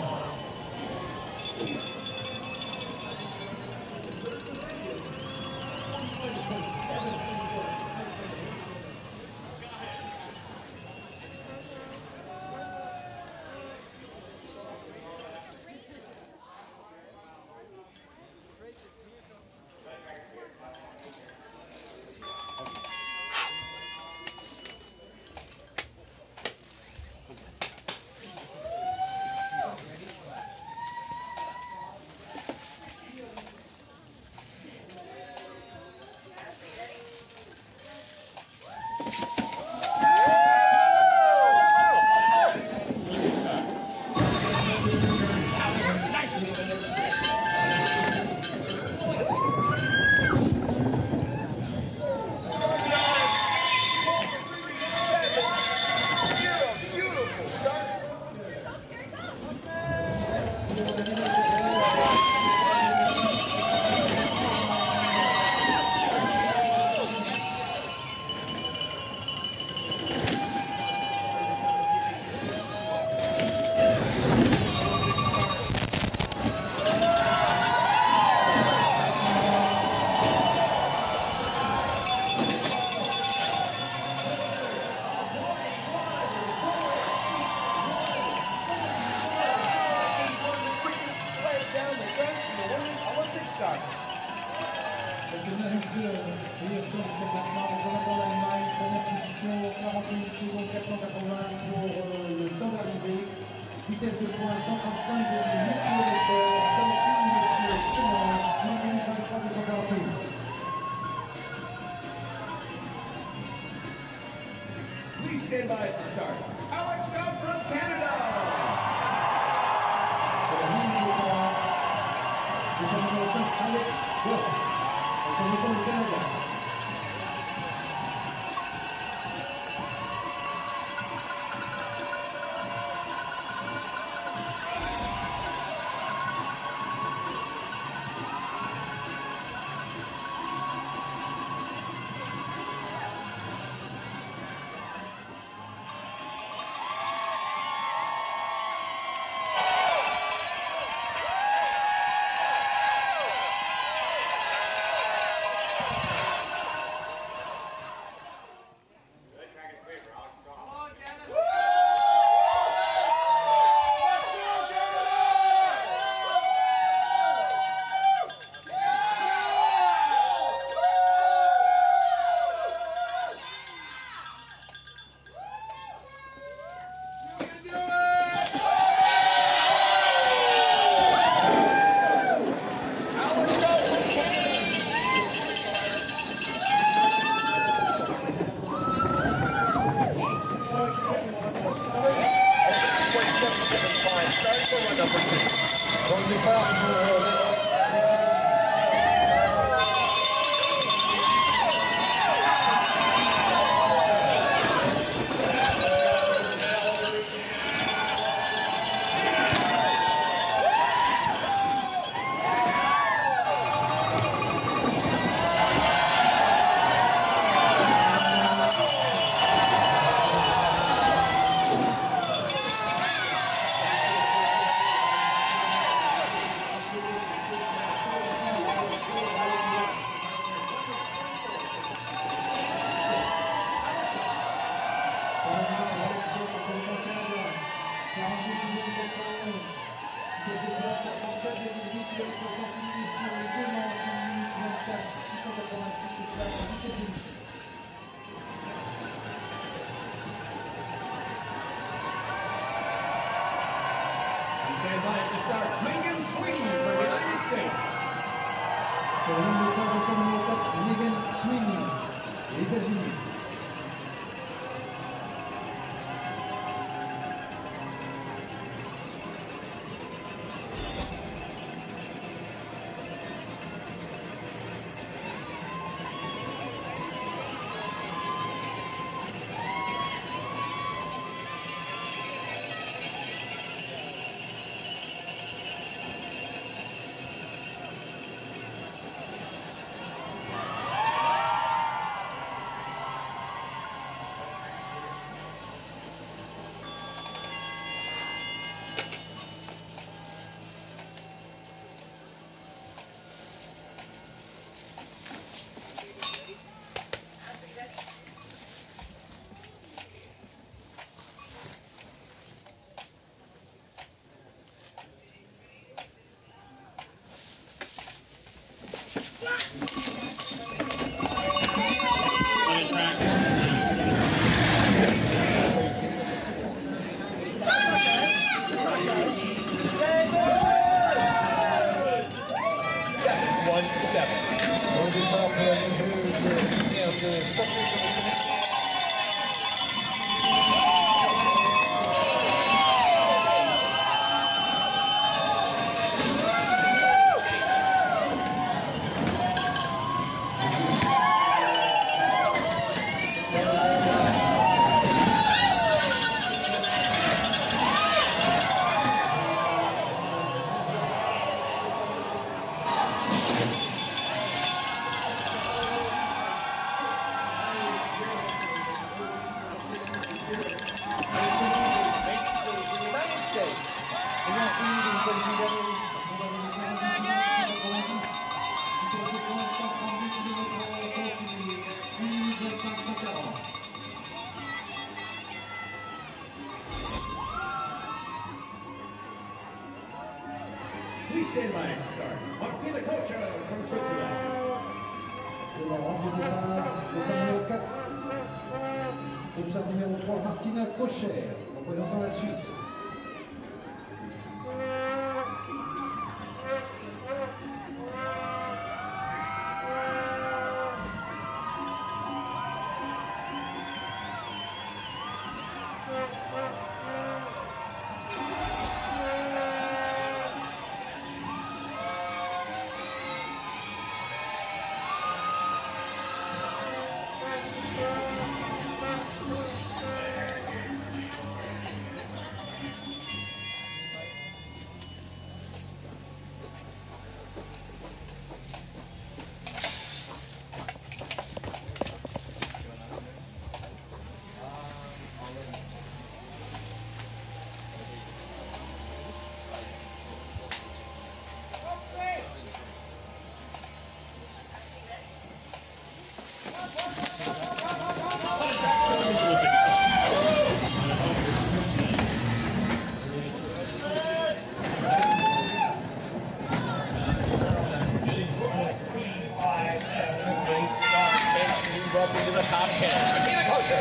Vitesse de pointe 135,8 km/h. Please stand by at the start. Alex Scott from Canada. Please stand by and start. Martina Kocher from Switzerland. De la rentrée de départ, dossard numéro 4. Dossard numéro 3, Martina Kocher, représentant la Suisse. Up into the top 10. Martina Kocher.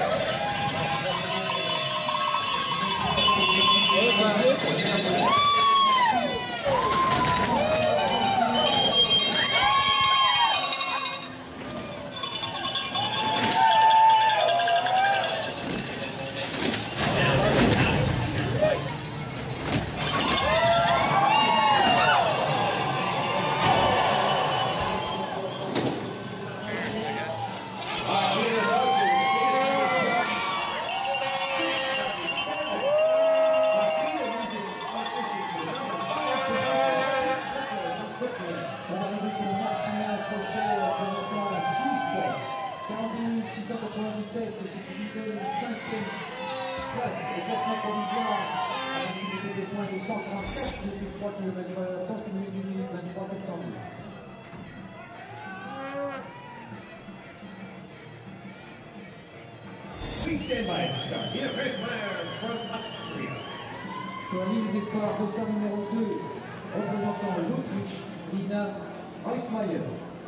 Please stand by and start. Ina Bergmeier from Austria. Sur la ligne de départ, dossard numéro 2, représentant l'Autriche, Ina Reismeier.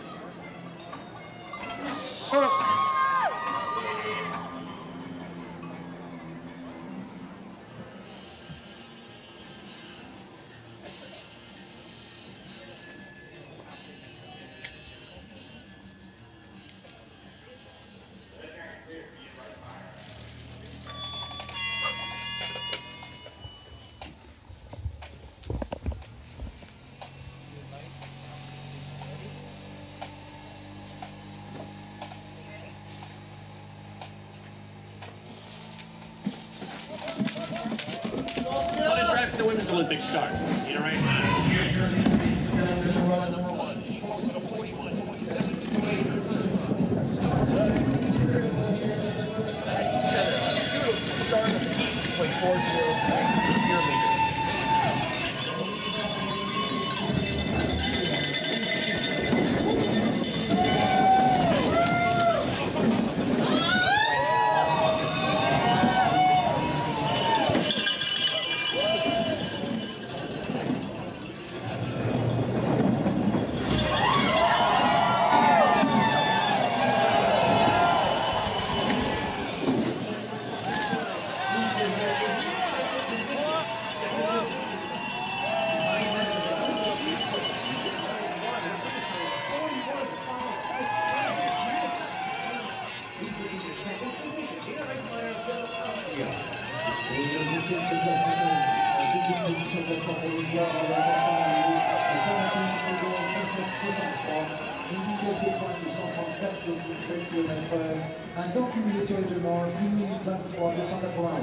The women's Olympic start. Ina right now. Run number 1. She's close to 41, 27, 28. Start of the heat, like 4-0, your leader. Un temps cumulé sur les deux manches, 10 minutes 23, 281.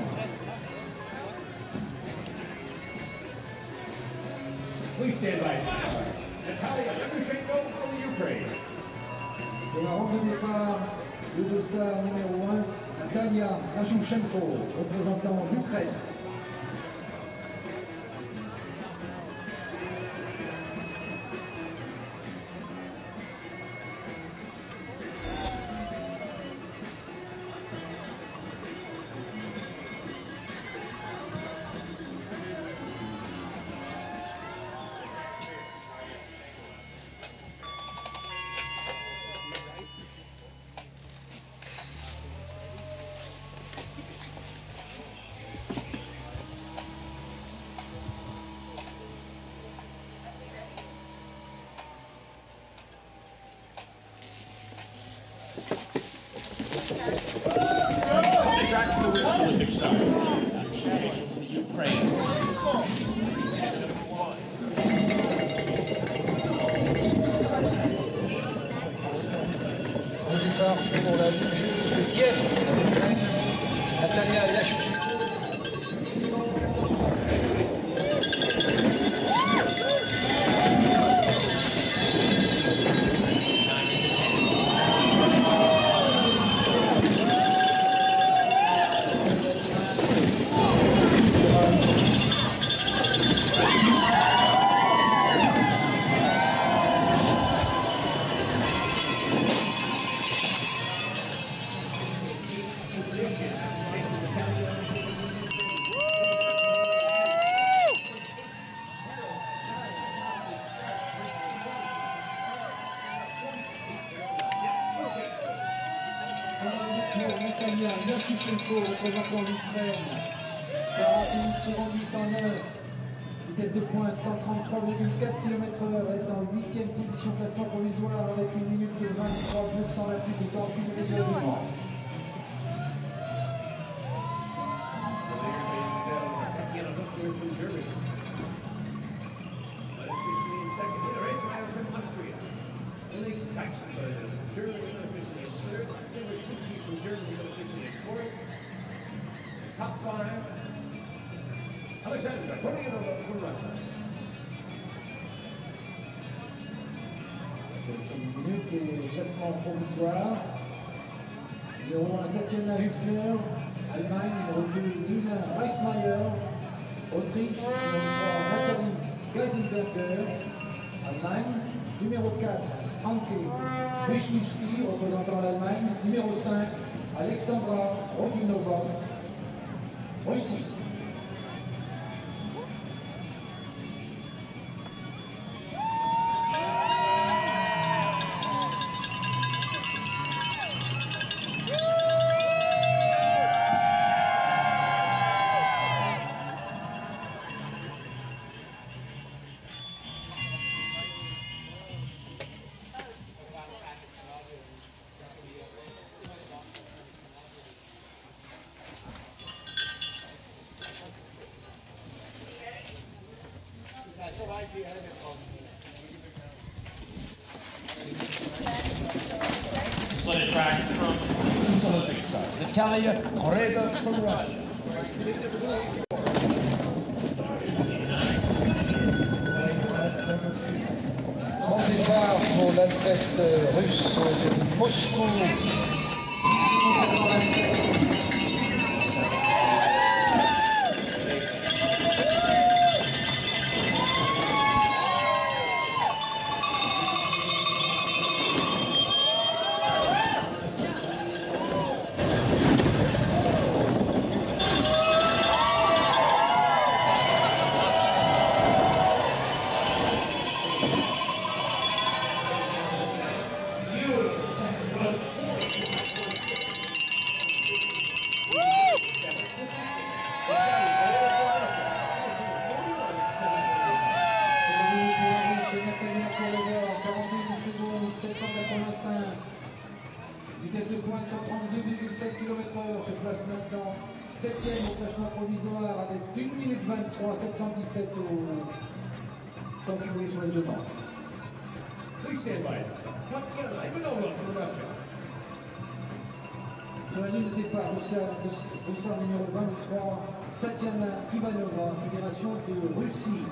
Please stand by. Natalia Yevtushenko from the Ukraine. De la ronde de départ, le dossard numéro 1, Natalia Yevtushenko, représentant l'Ukraine. Olympic star. Ukraine. Au départ pour la luge de Kiev, Natalia Lachuk. Natalia Lachuk, représentant l'Ukraine, 41 secondes 809, vitesse de pointe 133,4 km/h, est en 8e position classement provisoire avec 1 minute 23,128 du temps cumulé sur le dimanche. Top 5. Alexandra, putting it over for Russia. Prochaine minute et classement provisoire. Numéro 1, Tatiana Hüfner, Allemagne. Numéro 2, Nina Reismayer, Autriche. Numéro 3, Nathalie Geisenberger, Allemagne. Numéro 4, Anke Wischniewski, représentant l'Allemagne. Numéro 5, Alexandra Rodinova, Russie. Sled track from Olympic star. Natalia Koreva from Russia. Grand départ pour l'athlète russe de Moscou. Vitesse de pointe 132,7 km/h, se place maintenant 7e au classement provisoire avec 1 minute 23, 717 au temps cumulé sur les deux manches. Please stand by. Tatiana Ivanova from Russia. Sur la ligne de départ, dossard numéro 23, Tatiana Ivanova, Fédération de Russie.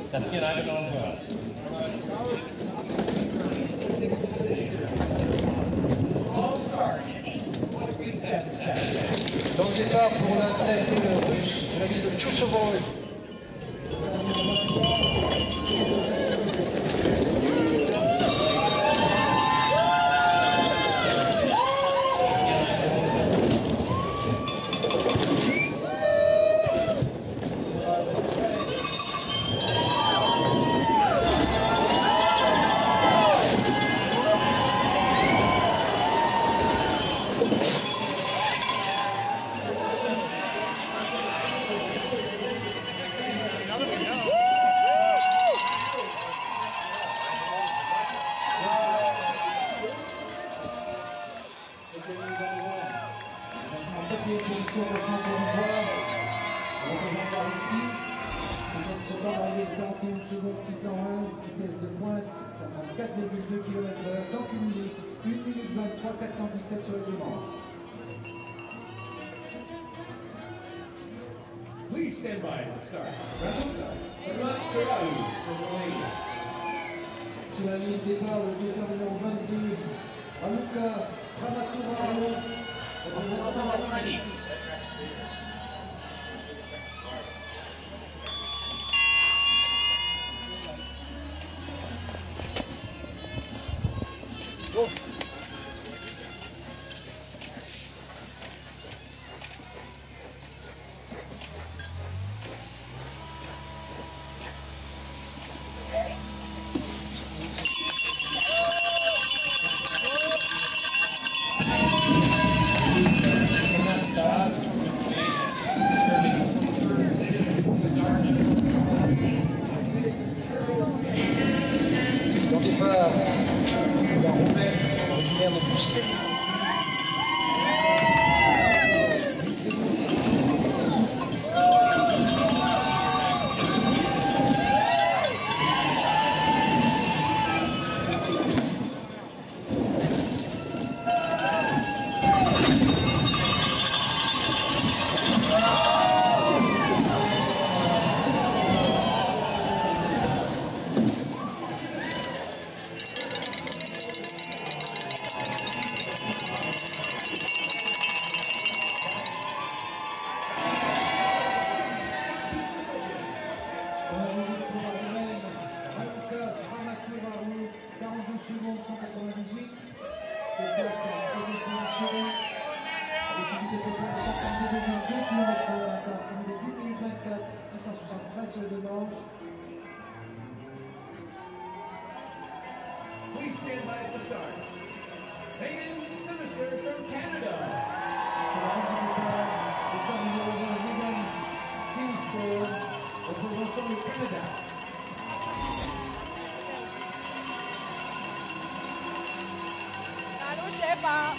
Castiera dans le bras. Donc départ pour l'athlète russe de la ville de Tchoussovoy. Vitesse de pointe, ça prend 4,2 km/h, temps cumulé 1 minute 23 417 sur le dimanche. Please stand by to start. Sur la ligne de départ, le 200 numéro 22, Raluca Stramaturano, représentant la Roumanie. Au départ, la Roumaine, originaire de Bousterie. Please stand by at the start. Megan Sinister from Canada. Représentant le Canada. Allô, Sheba.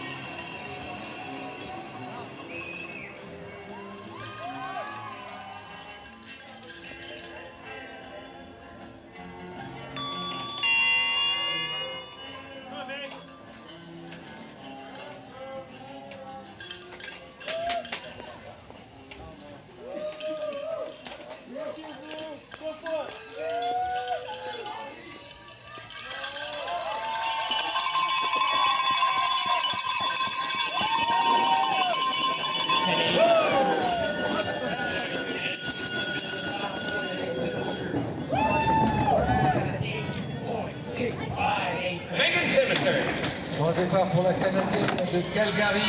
Megan Sinister. Bon départ pour la Canadienne de Calgary.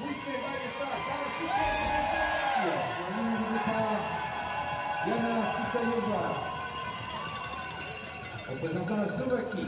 Please stand by your start. La ligne de départ, Jana Sisajova, représentant la Slovaquie.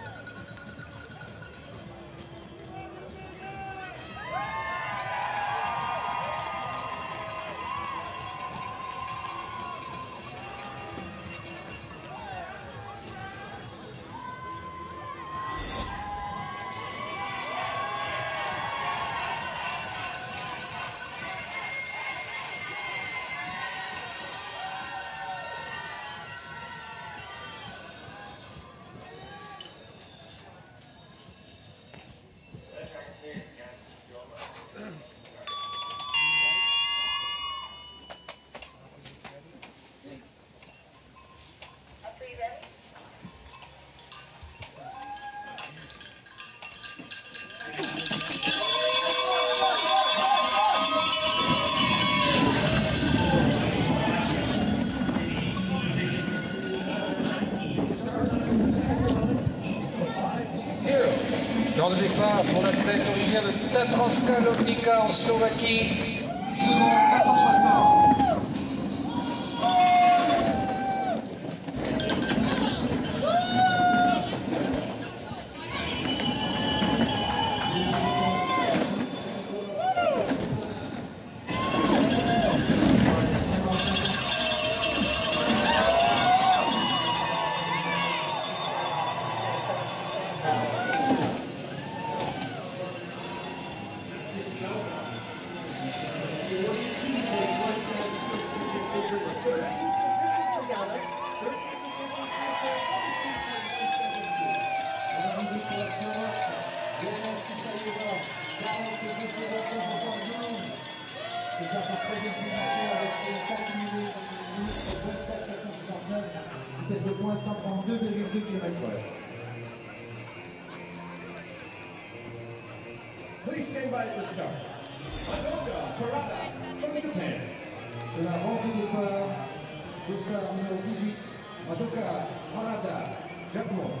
Dans le départ pour l'athlète originaire de Tatranska Lobnica en Slovaquie, seconde 560. Vitesse de pointe 132,2 km/h. Please stand by at the start. Madoka Parada from Japan. De la rampe de départ, dossard numéro 18, Madoka Parada, Japon.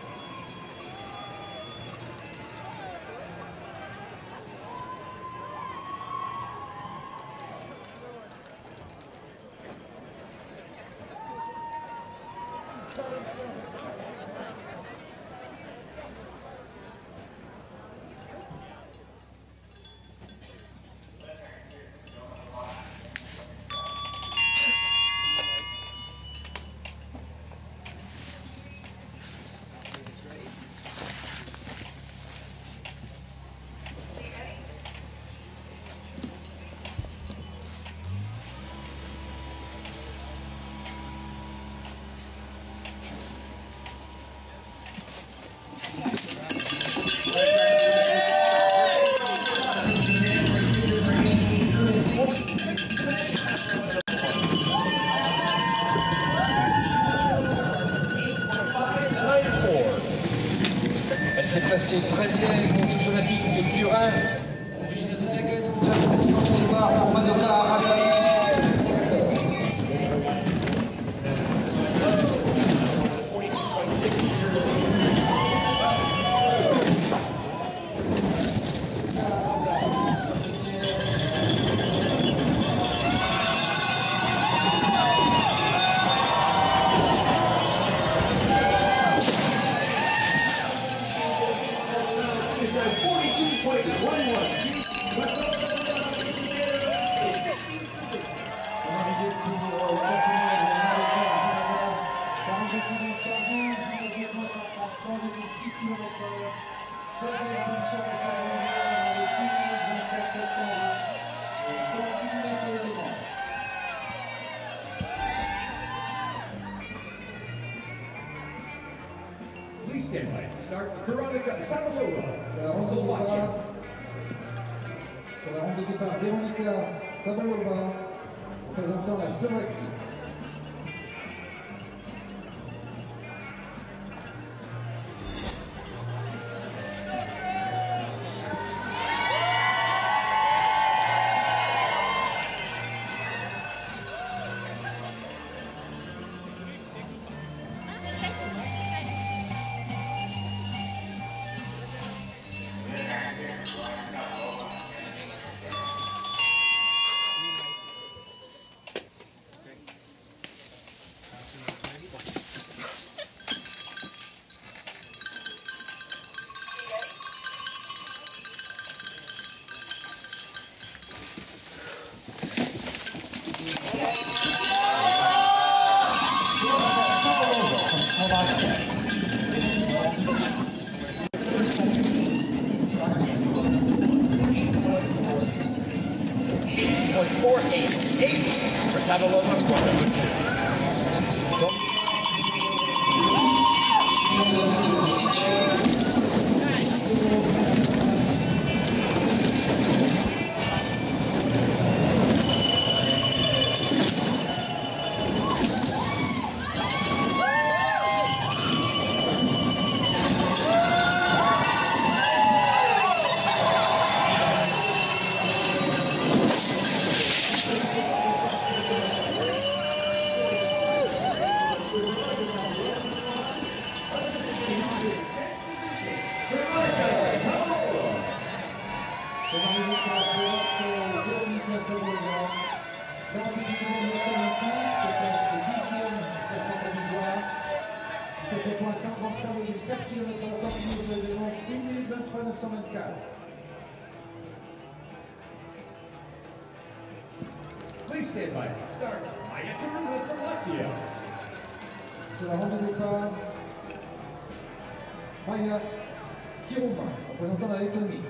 Elle s'est placée 13e aux Jeux Olympiques de Turin. Originaire de Nagel, Japon, départ pour Madoka Parada. Please stand by. Start Veronica Sabalova. Pour la ronde de départ, Veronica Sabalova, représentant la Slovaquie. 1:34.8 for Savalova, squad number 2. Please stand by. Start. Maya Turunga from Latvia. Sur la ronde de départ, Maya Turunga, représentant la Lettonie.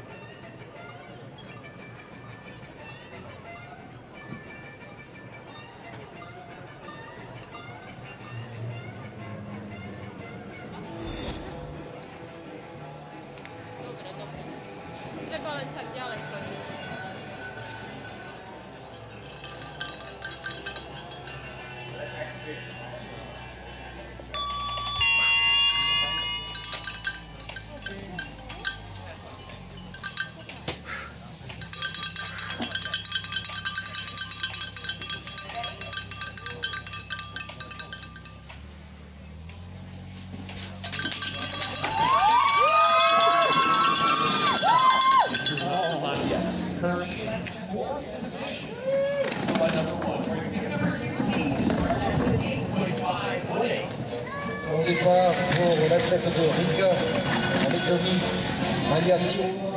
Au départ pour l'athlète de Riga, en Lettonie, Maya Turunga.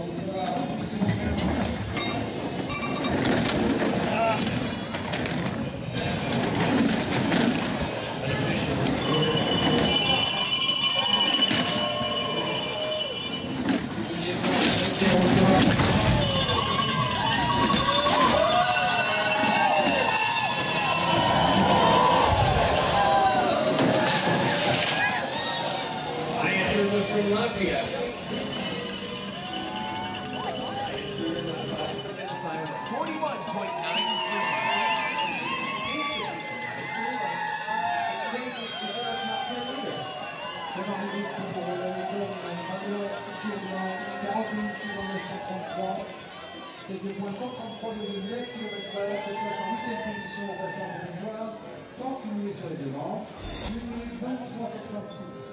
From Latvia. 133,9 km/h, cette place en 8e position au classement provisoire, tant cumulé sur les devants, 1 minute 23 706.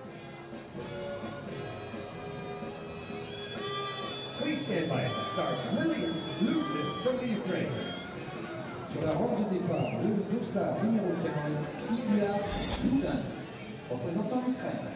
Please stand by. Starts Lily Lubin from the Ukraine. Sur la ronde de départ, le dossard numéro 15, Ilya Lubin, représentant l'Ukraine.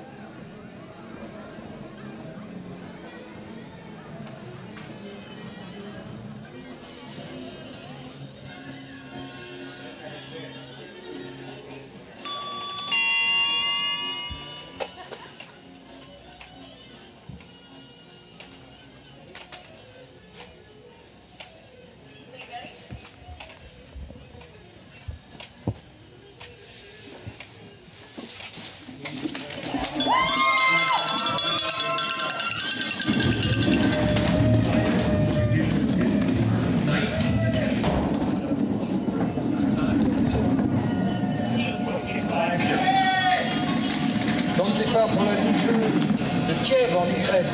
Dans le départ pour le jeu de Kiev en Ukraine.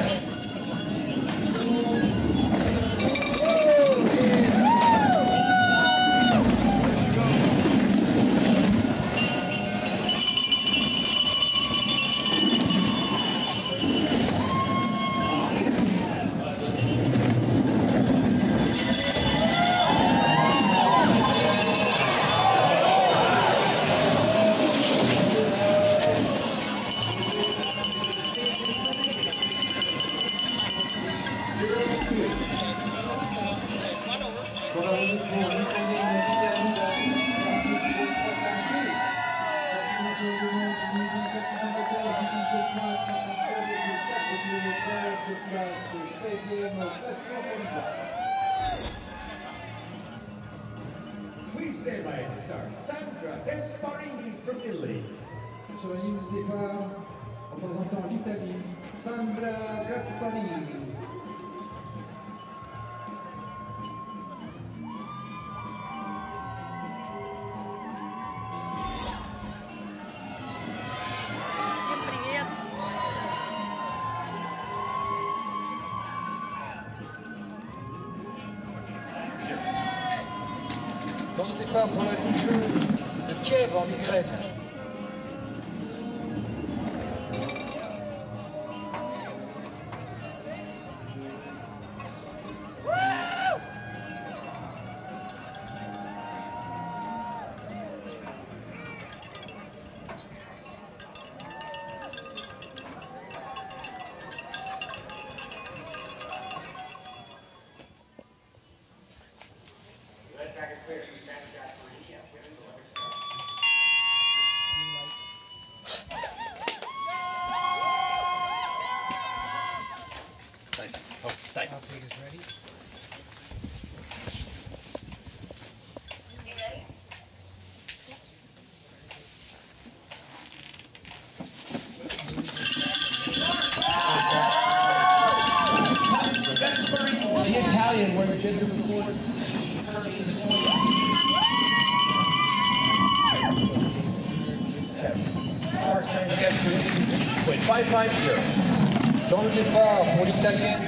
stand by at the start. Sandra Gasparini from Italy. Sur la ligne du départ, représentant l'Italie, Sandra Gasparini. Dans le départ pour la ligne jaune de Kiev en Ukraine. The Italian where the gender before 550. Dans le départ pour l'Italienne.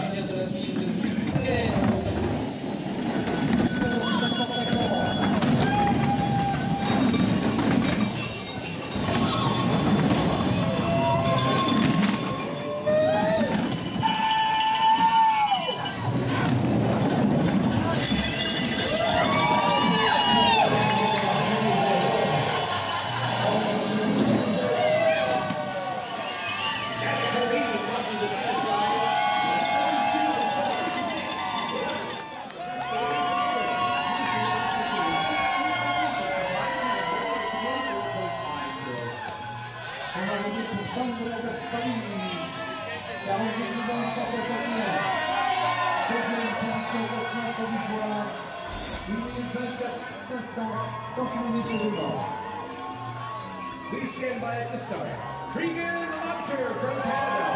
Sandra Gasparini, 42 secondes pour Catalina. 16e position classement provisoire. 1 minute 24 500 confirmé sur le bord. Please stand by at the start. Regan Lutcher from Canada.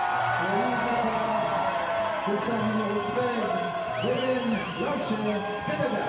Départ numéro 13, Hélène Lutcher, Canada.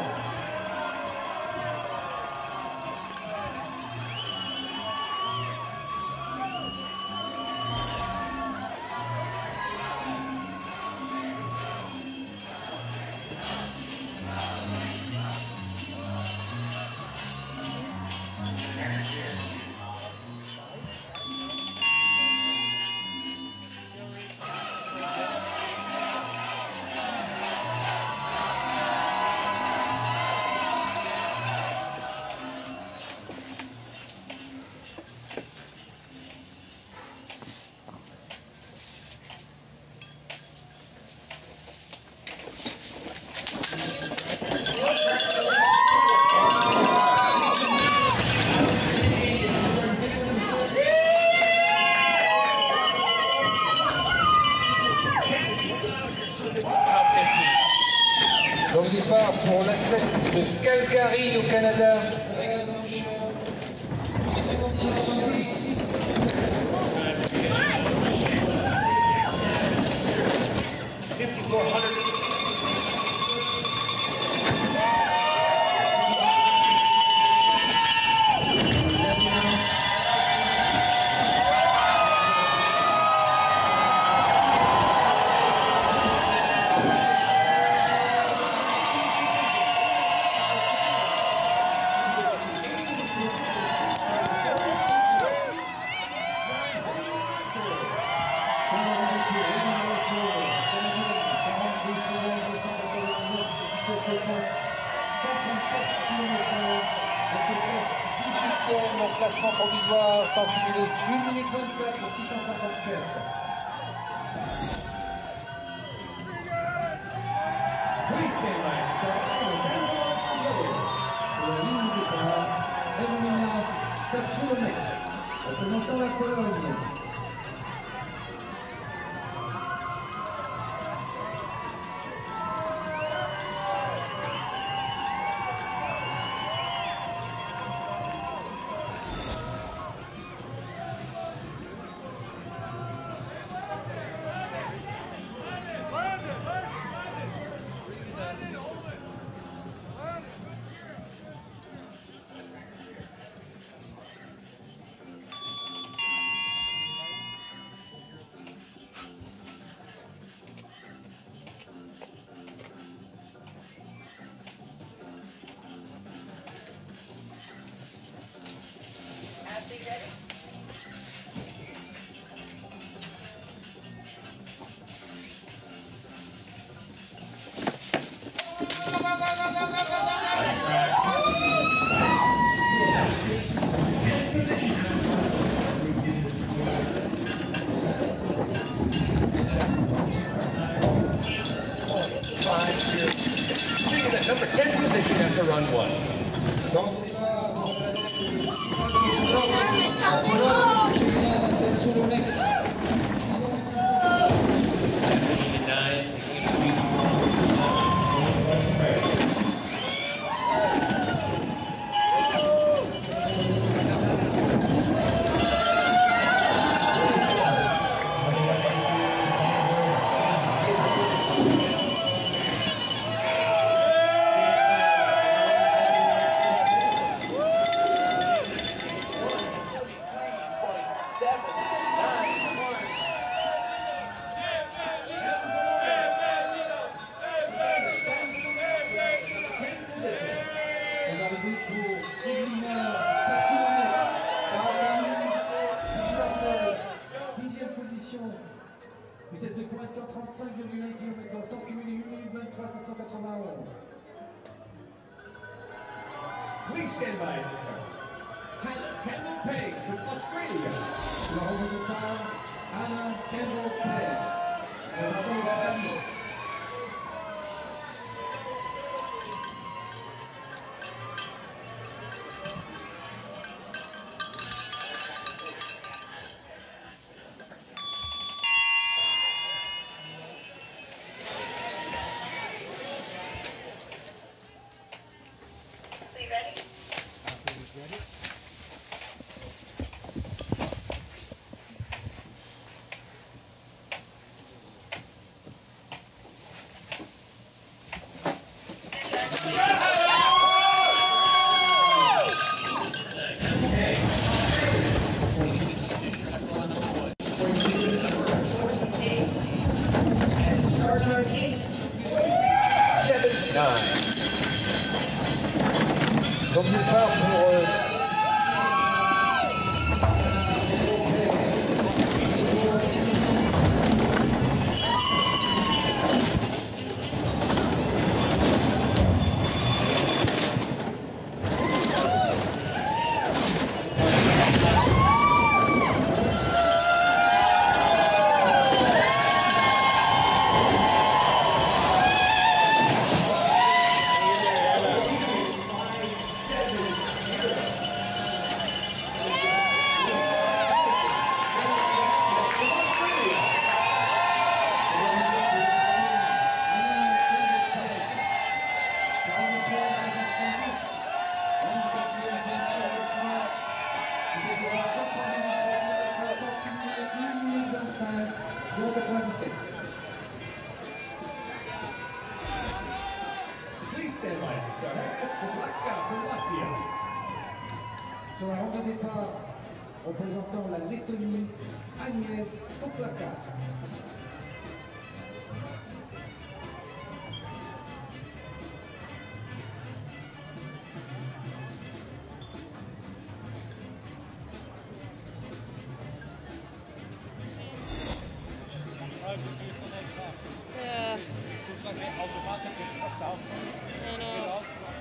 Dans le départ pour l'athlète de Calgary au Canada. Mon classement provisoire sans cumuler 1 minute 24 pour 657. Please stand by at the start. Sur la ligne du départ, Ewelina Kaczulek, représentant la Pologne. Number 10 position after run 1. Vitesse de pointe 135,1 km/h, temps cumulé 1 minute 23 791. Please stand by. Hannah Kendall Page from Australia. La roue de départ, Hannah Kendall Page. Bravo aux États-Unis. Donc il part pour Sur la ronde de départ, représentant la Lettonie, Agnès Koplaka. Yeah. I know.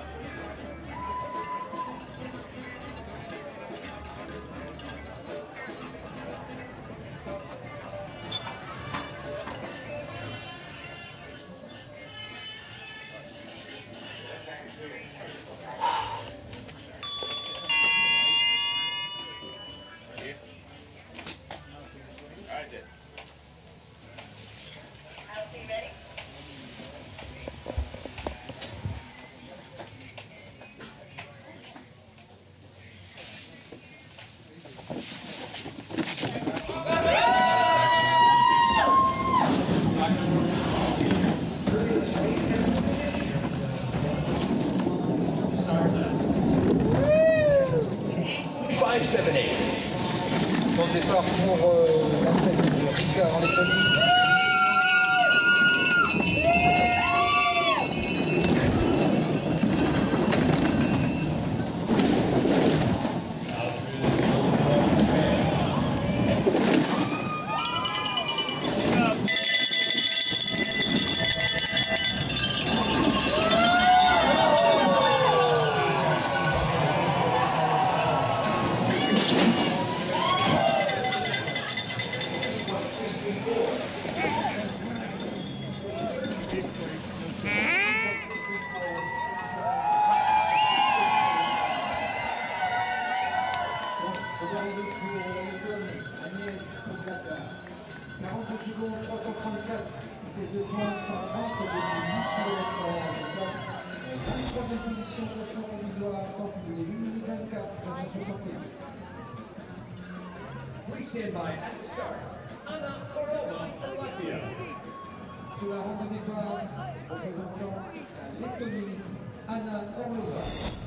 Bon départ pour l'athlète Ricard en Lettonie. Please stand by at the start. Anna Orlova from Latvia. Sous la rampe de départ, représentant la Lettonie, Anna Orlova.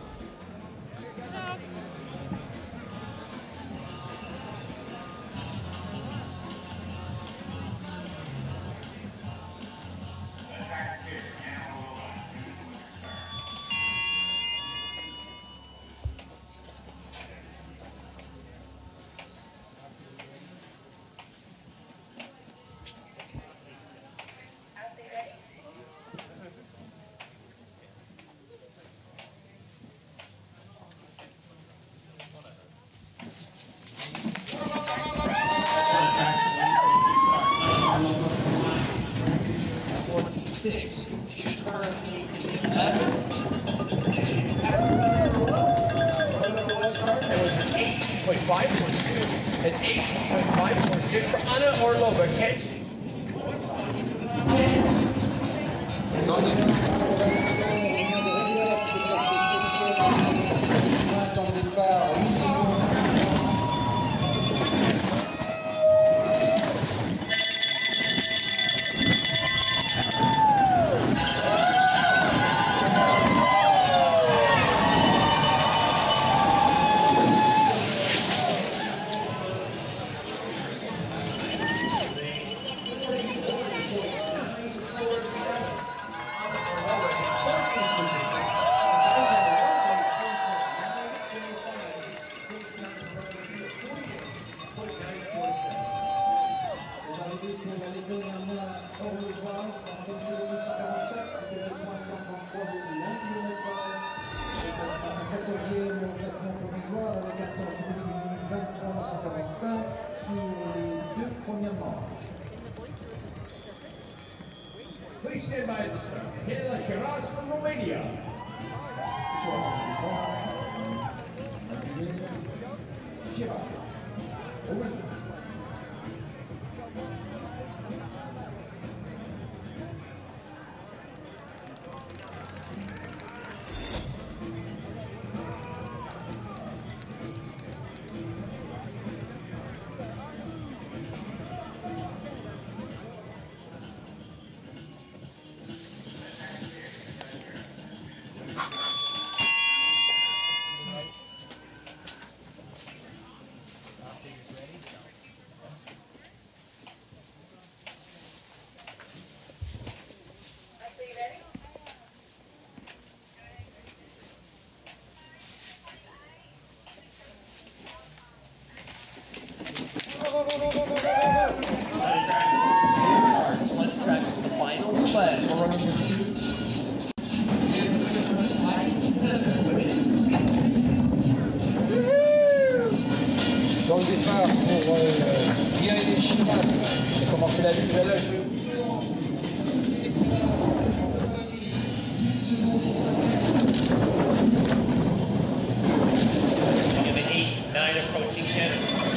She's currently 11. It was an 8.5.2 and 8.5.6 for Anna Orlova. Please stand by at the start. Hila Shiraz from Romania. Shiraz. Over. Sled track is the final sled. We're running the Dans le départ pour Mihaly Shiraz, qui a commencé la lutte à l'âge de 12 ans. in the 8, 9 approaching 10.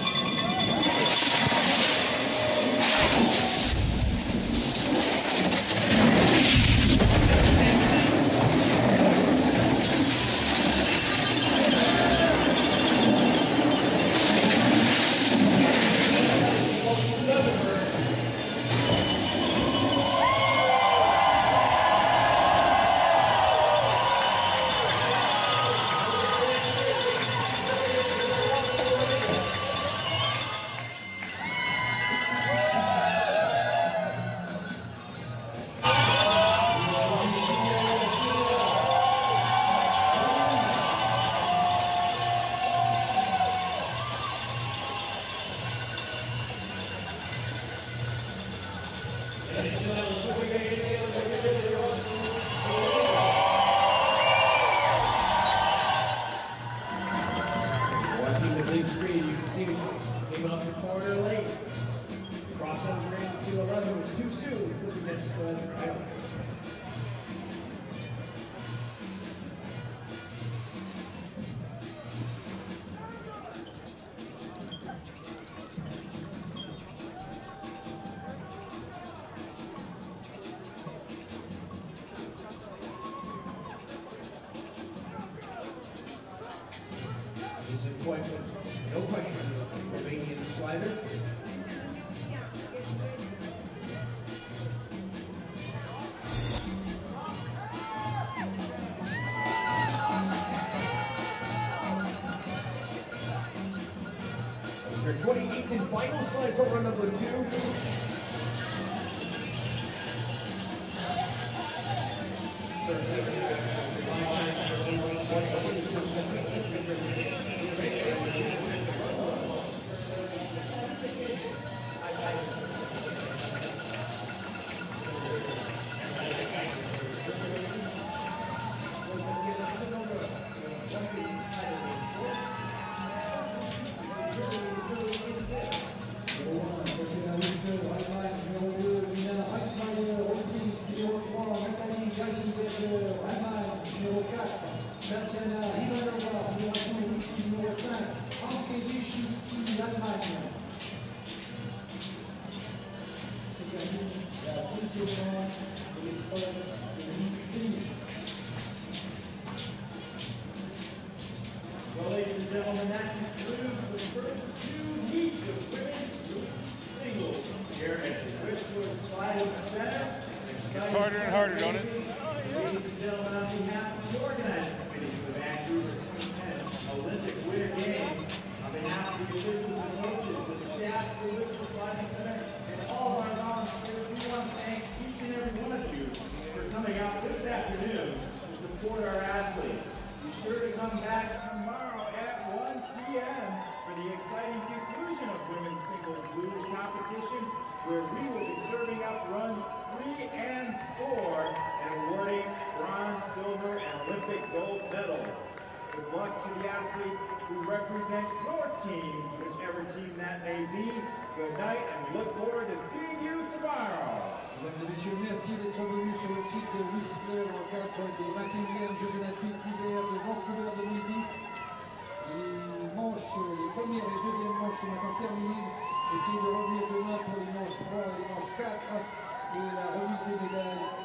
Watching the big screen, you can see we came off the corner late. Crossover into 211 was too soon. Flipping that sled right up. Disappointment, no question, Romanian Snyder. Your 28th and final slide for run number 2. Well, ladies and gentlemen, that concludes the first 2 heats of women's singles here at the Westwood Slide Center. It's harder and harder, don't it? Ladies and gentlemen, on behalf of the organizing committee for the Vancouver 2010 Olympic Winter Games, on behalf of the officials and coaches, the staff of the Westwood Slide Center, and all of our volunteers, we want to thank each and every one of you for coming out this afternoon to support our athletes. Be sure to come back tomorrow at 1 p.m. for the exciting conclusion of women's singles luge competition, where we will be serving up runs 3 and 4 and awarding bronze, silver, and Olympic gold medals. Good luck to the athletes who represent your team, whichever team that may be. Good night, and we look forward to seeing you tomorrow. Mesdames et messieurs, merci d'être venus sur le site de Whistler au cadre des 21e Jeux olympiques d'hiver de Vancouver 2010. Les premières et deuxièmes manches sont maintenant terminées. Essayez de revenir demain pour les manches 3 et les manches 4 et la remise des médailles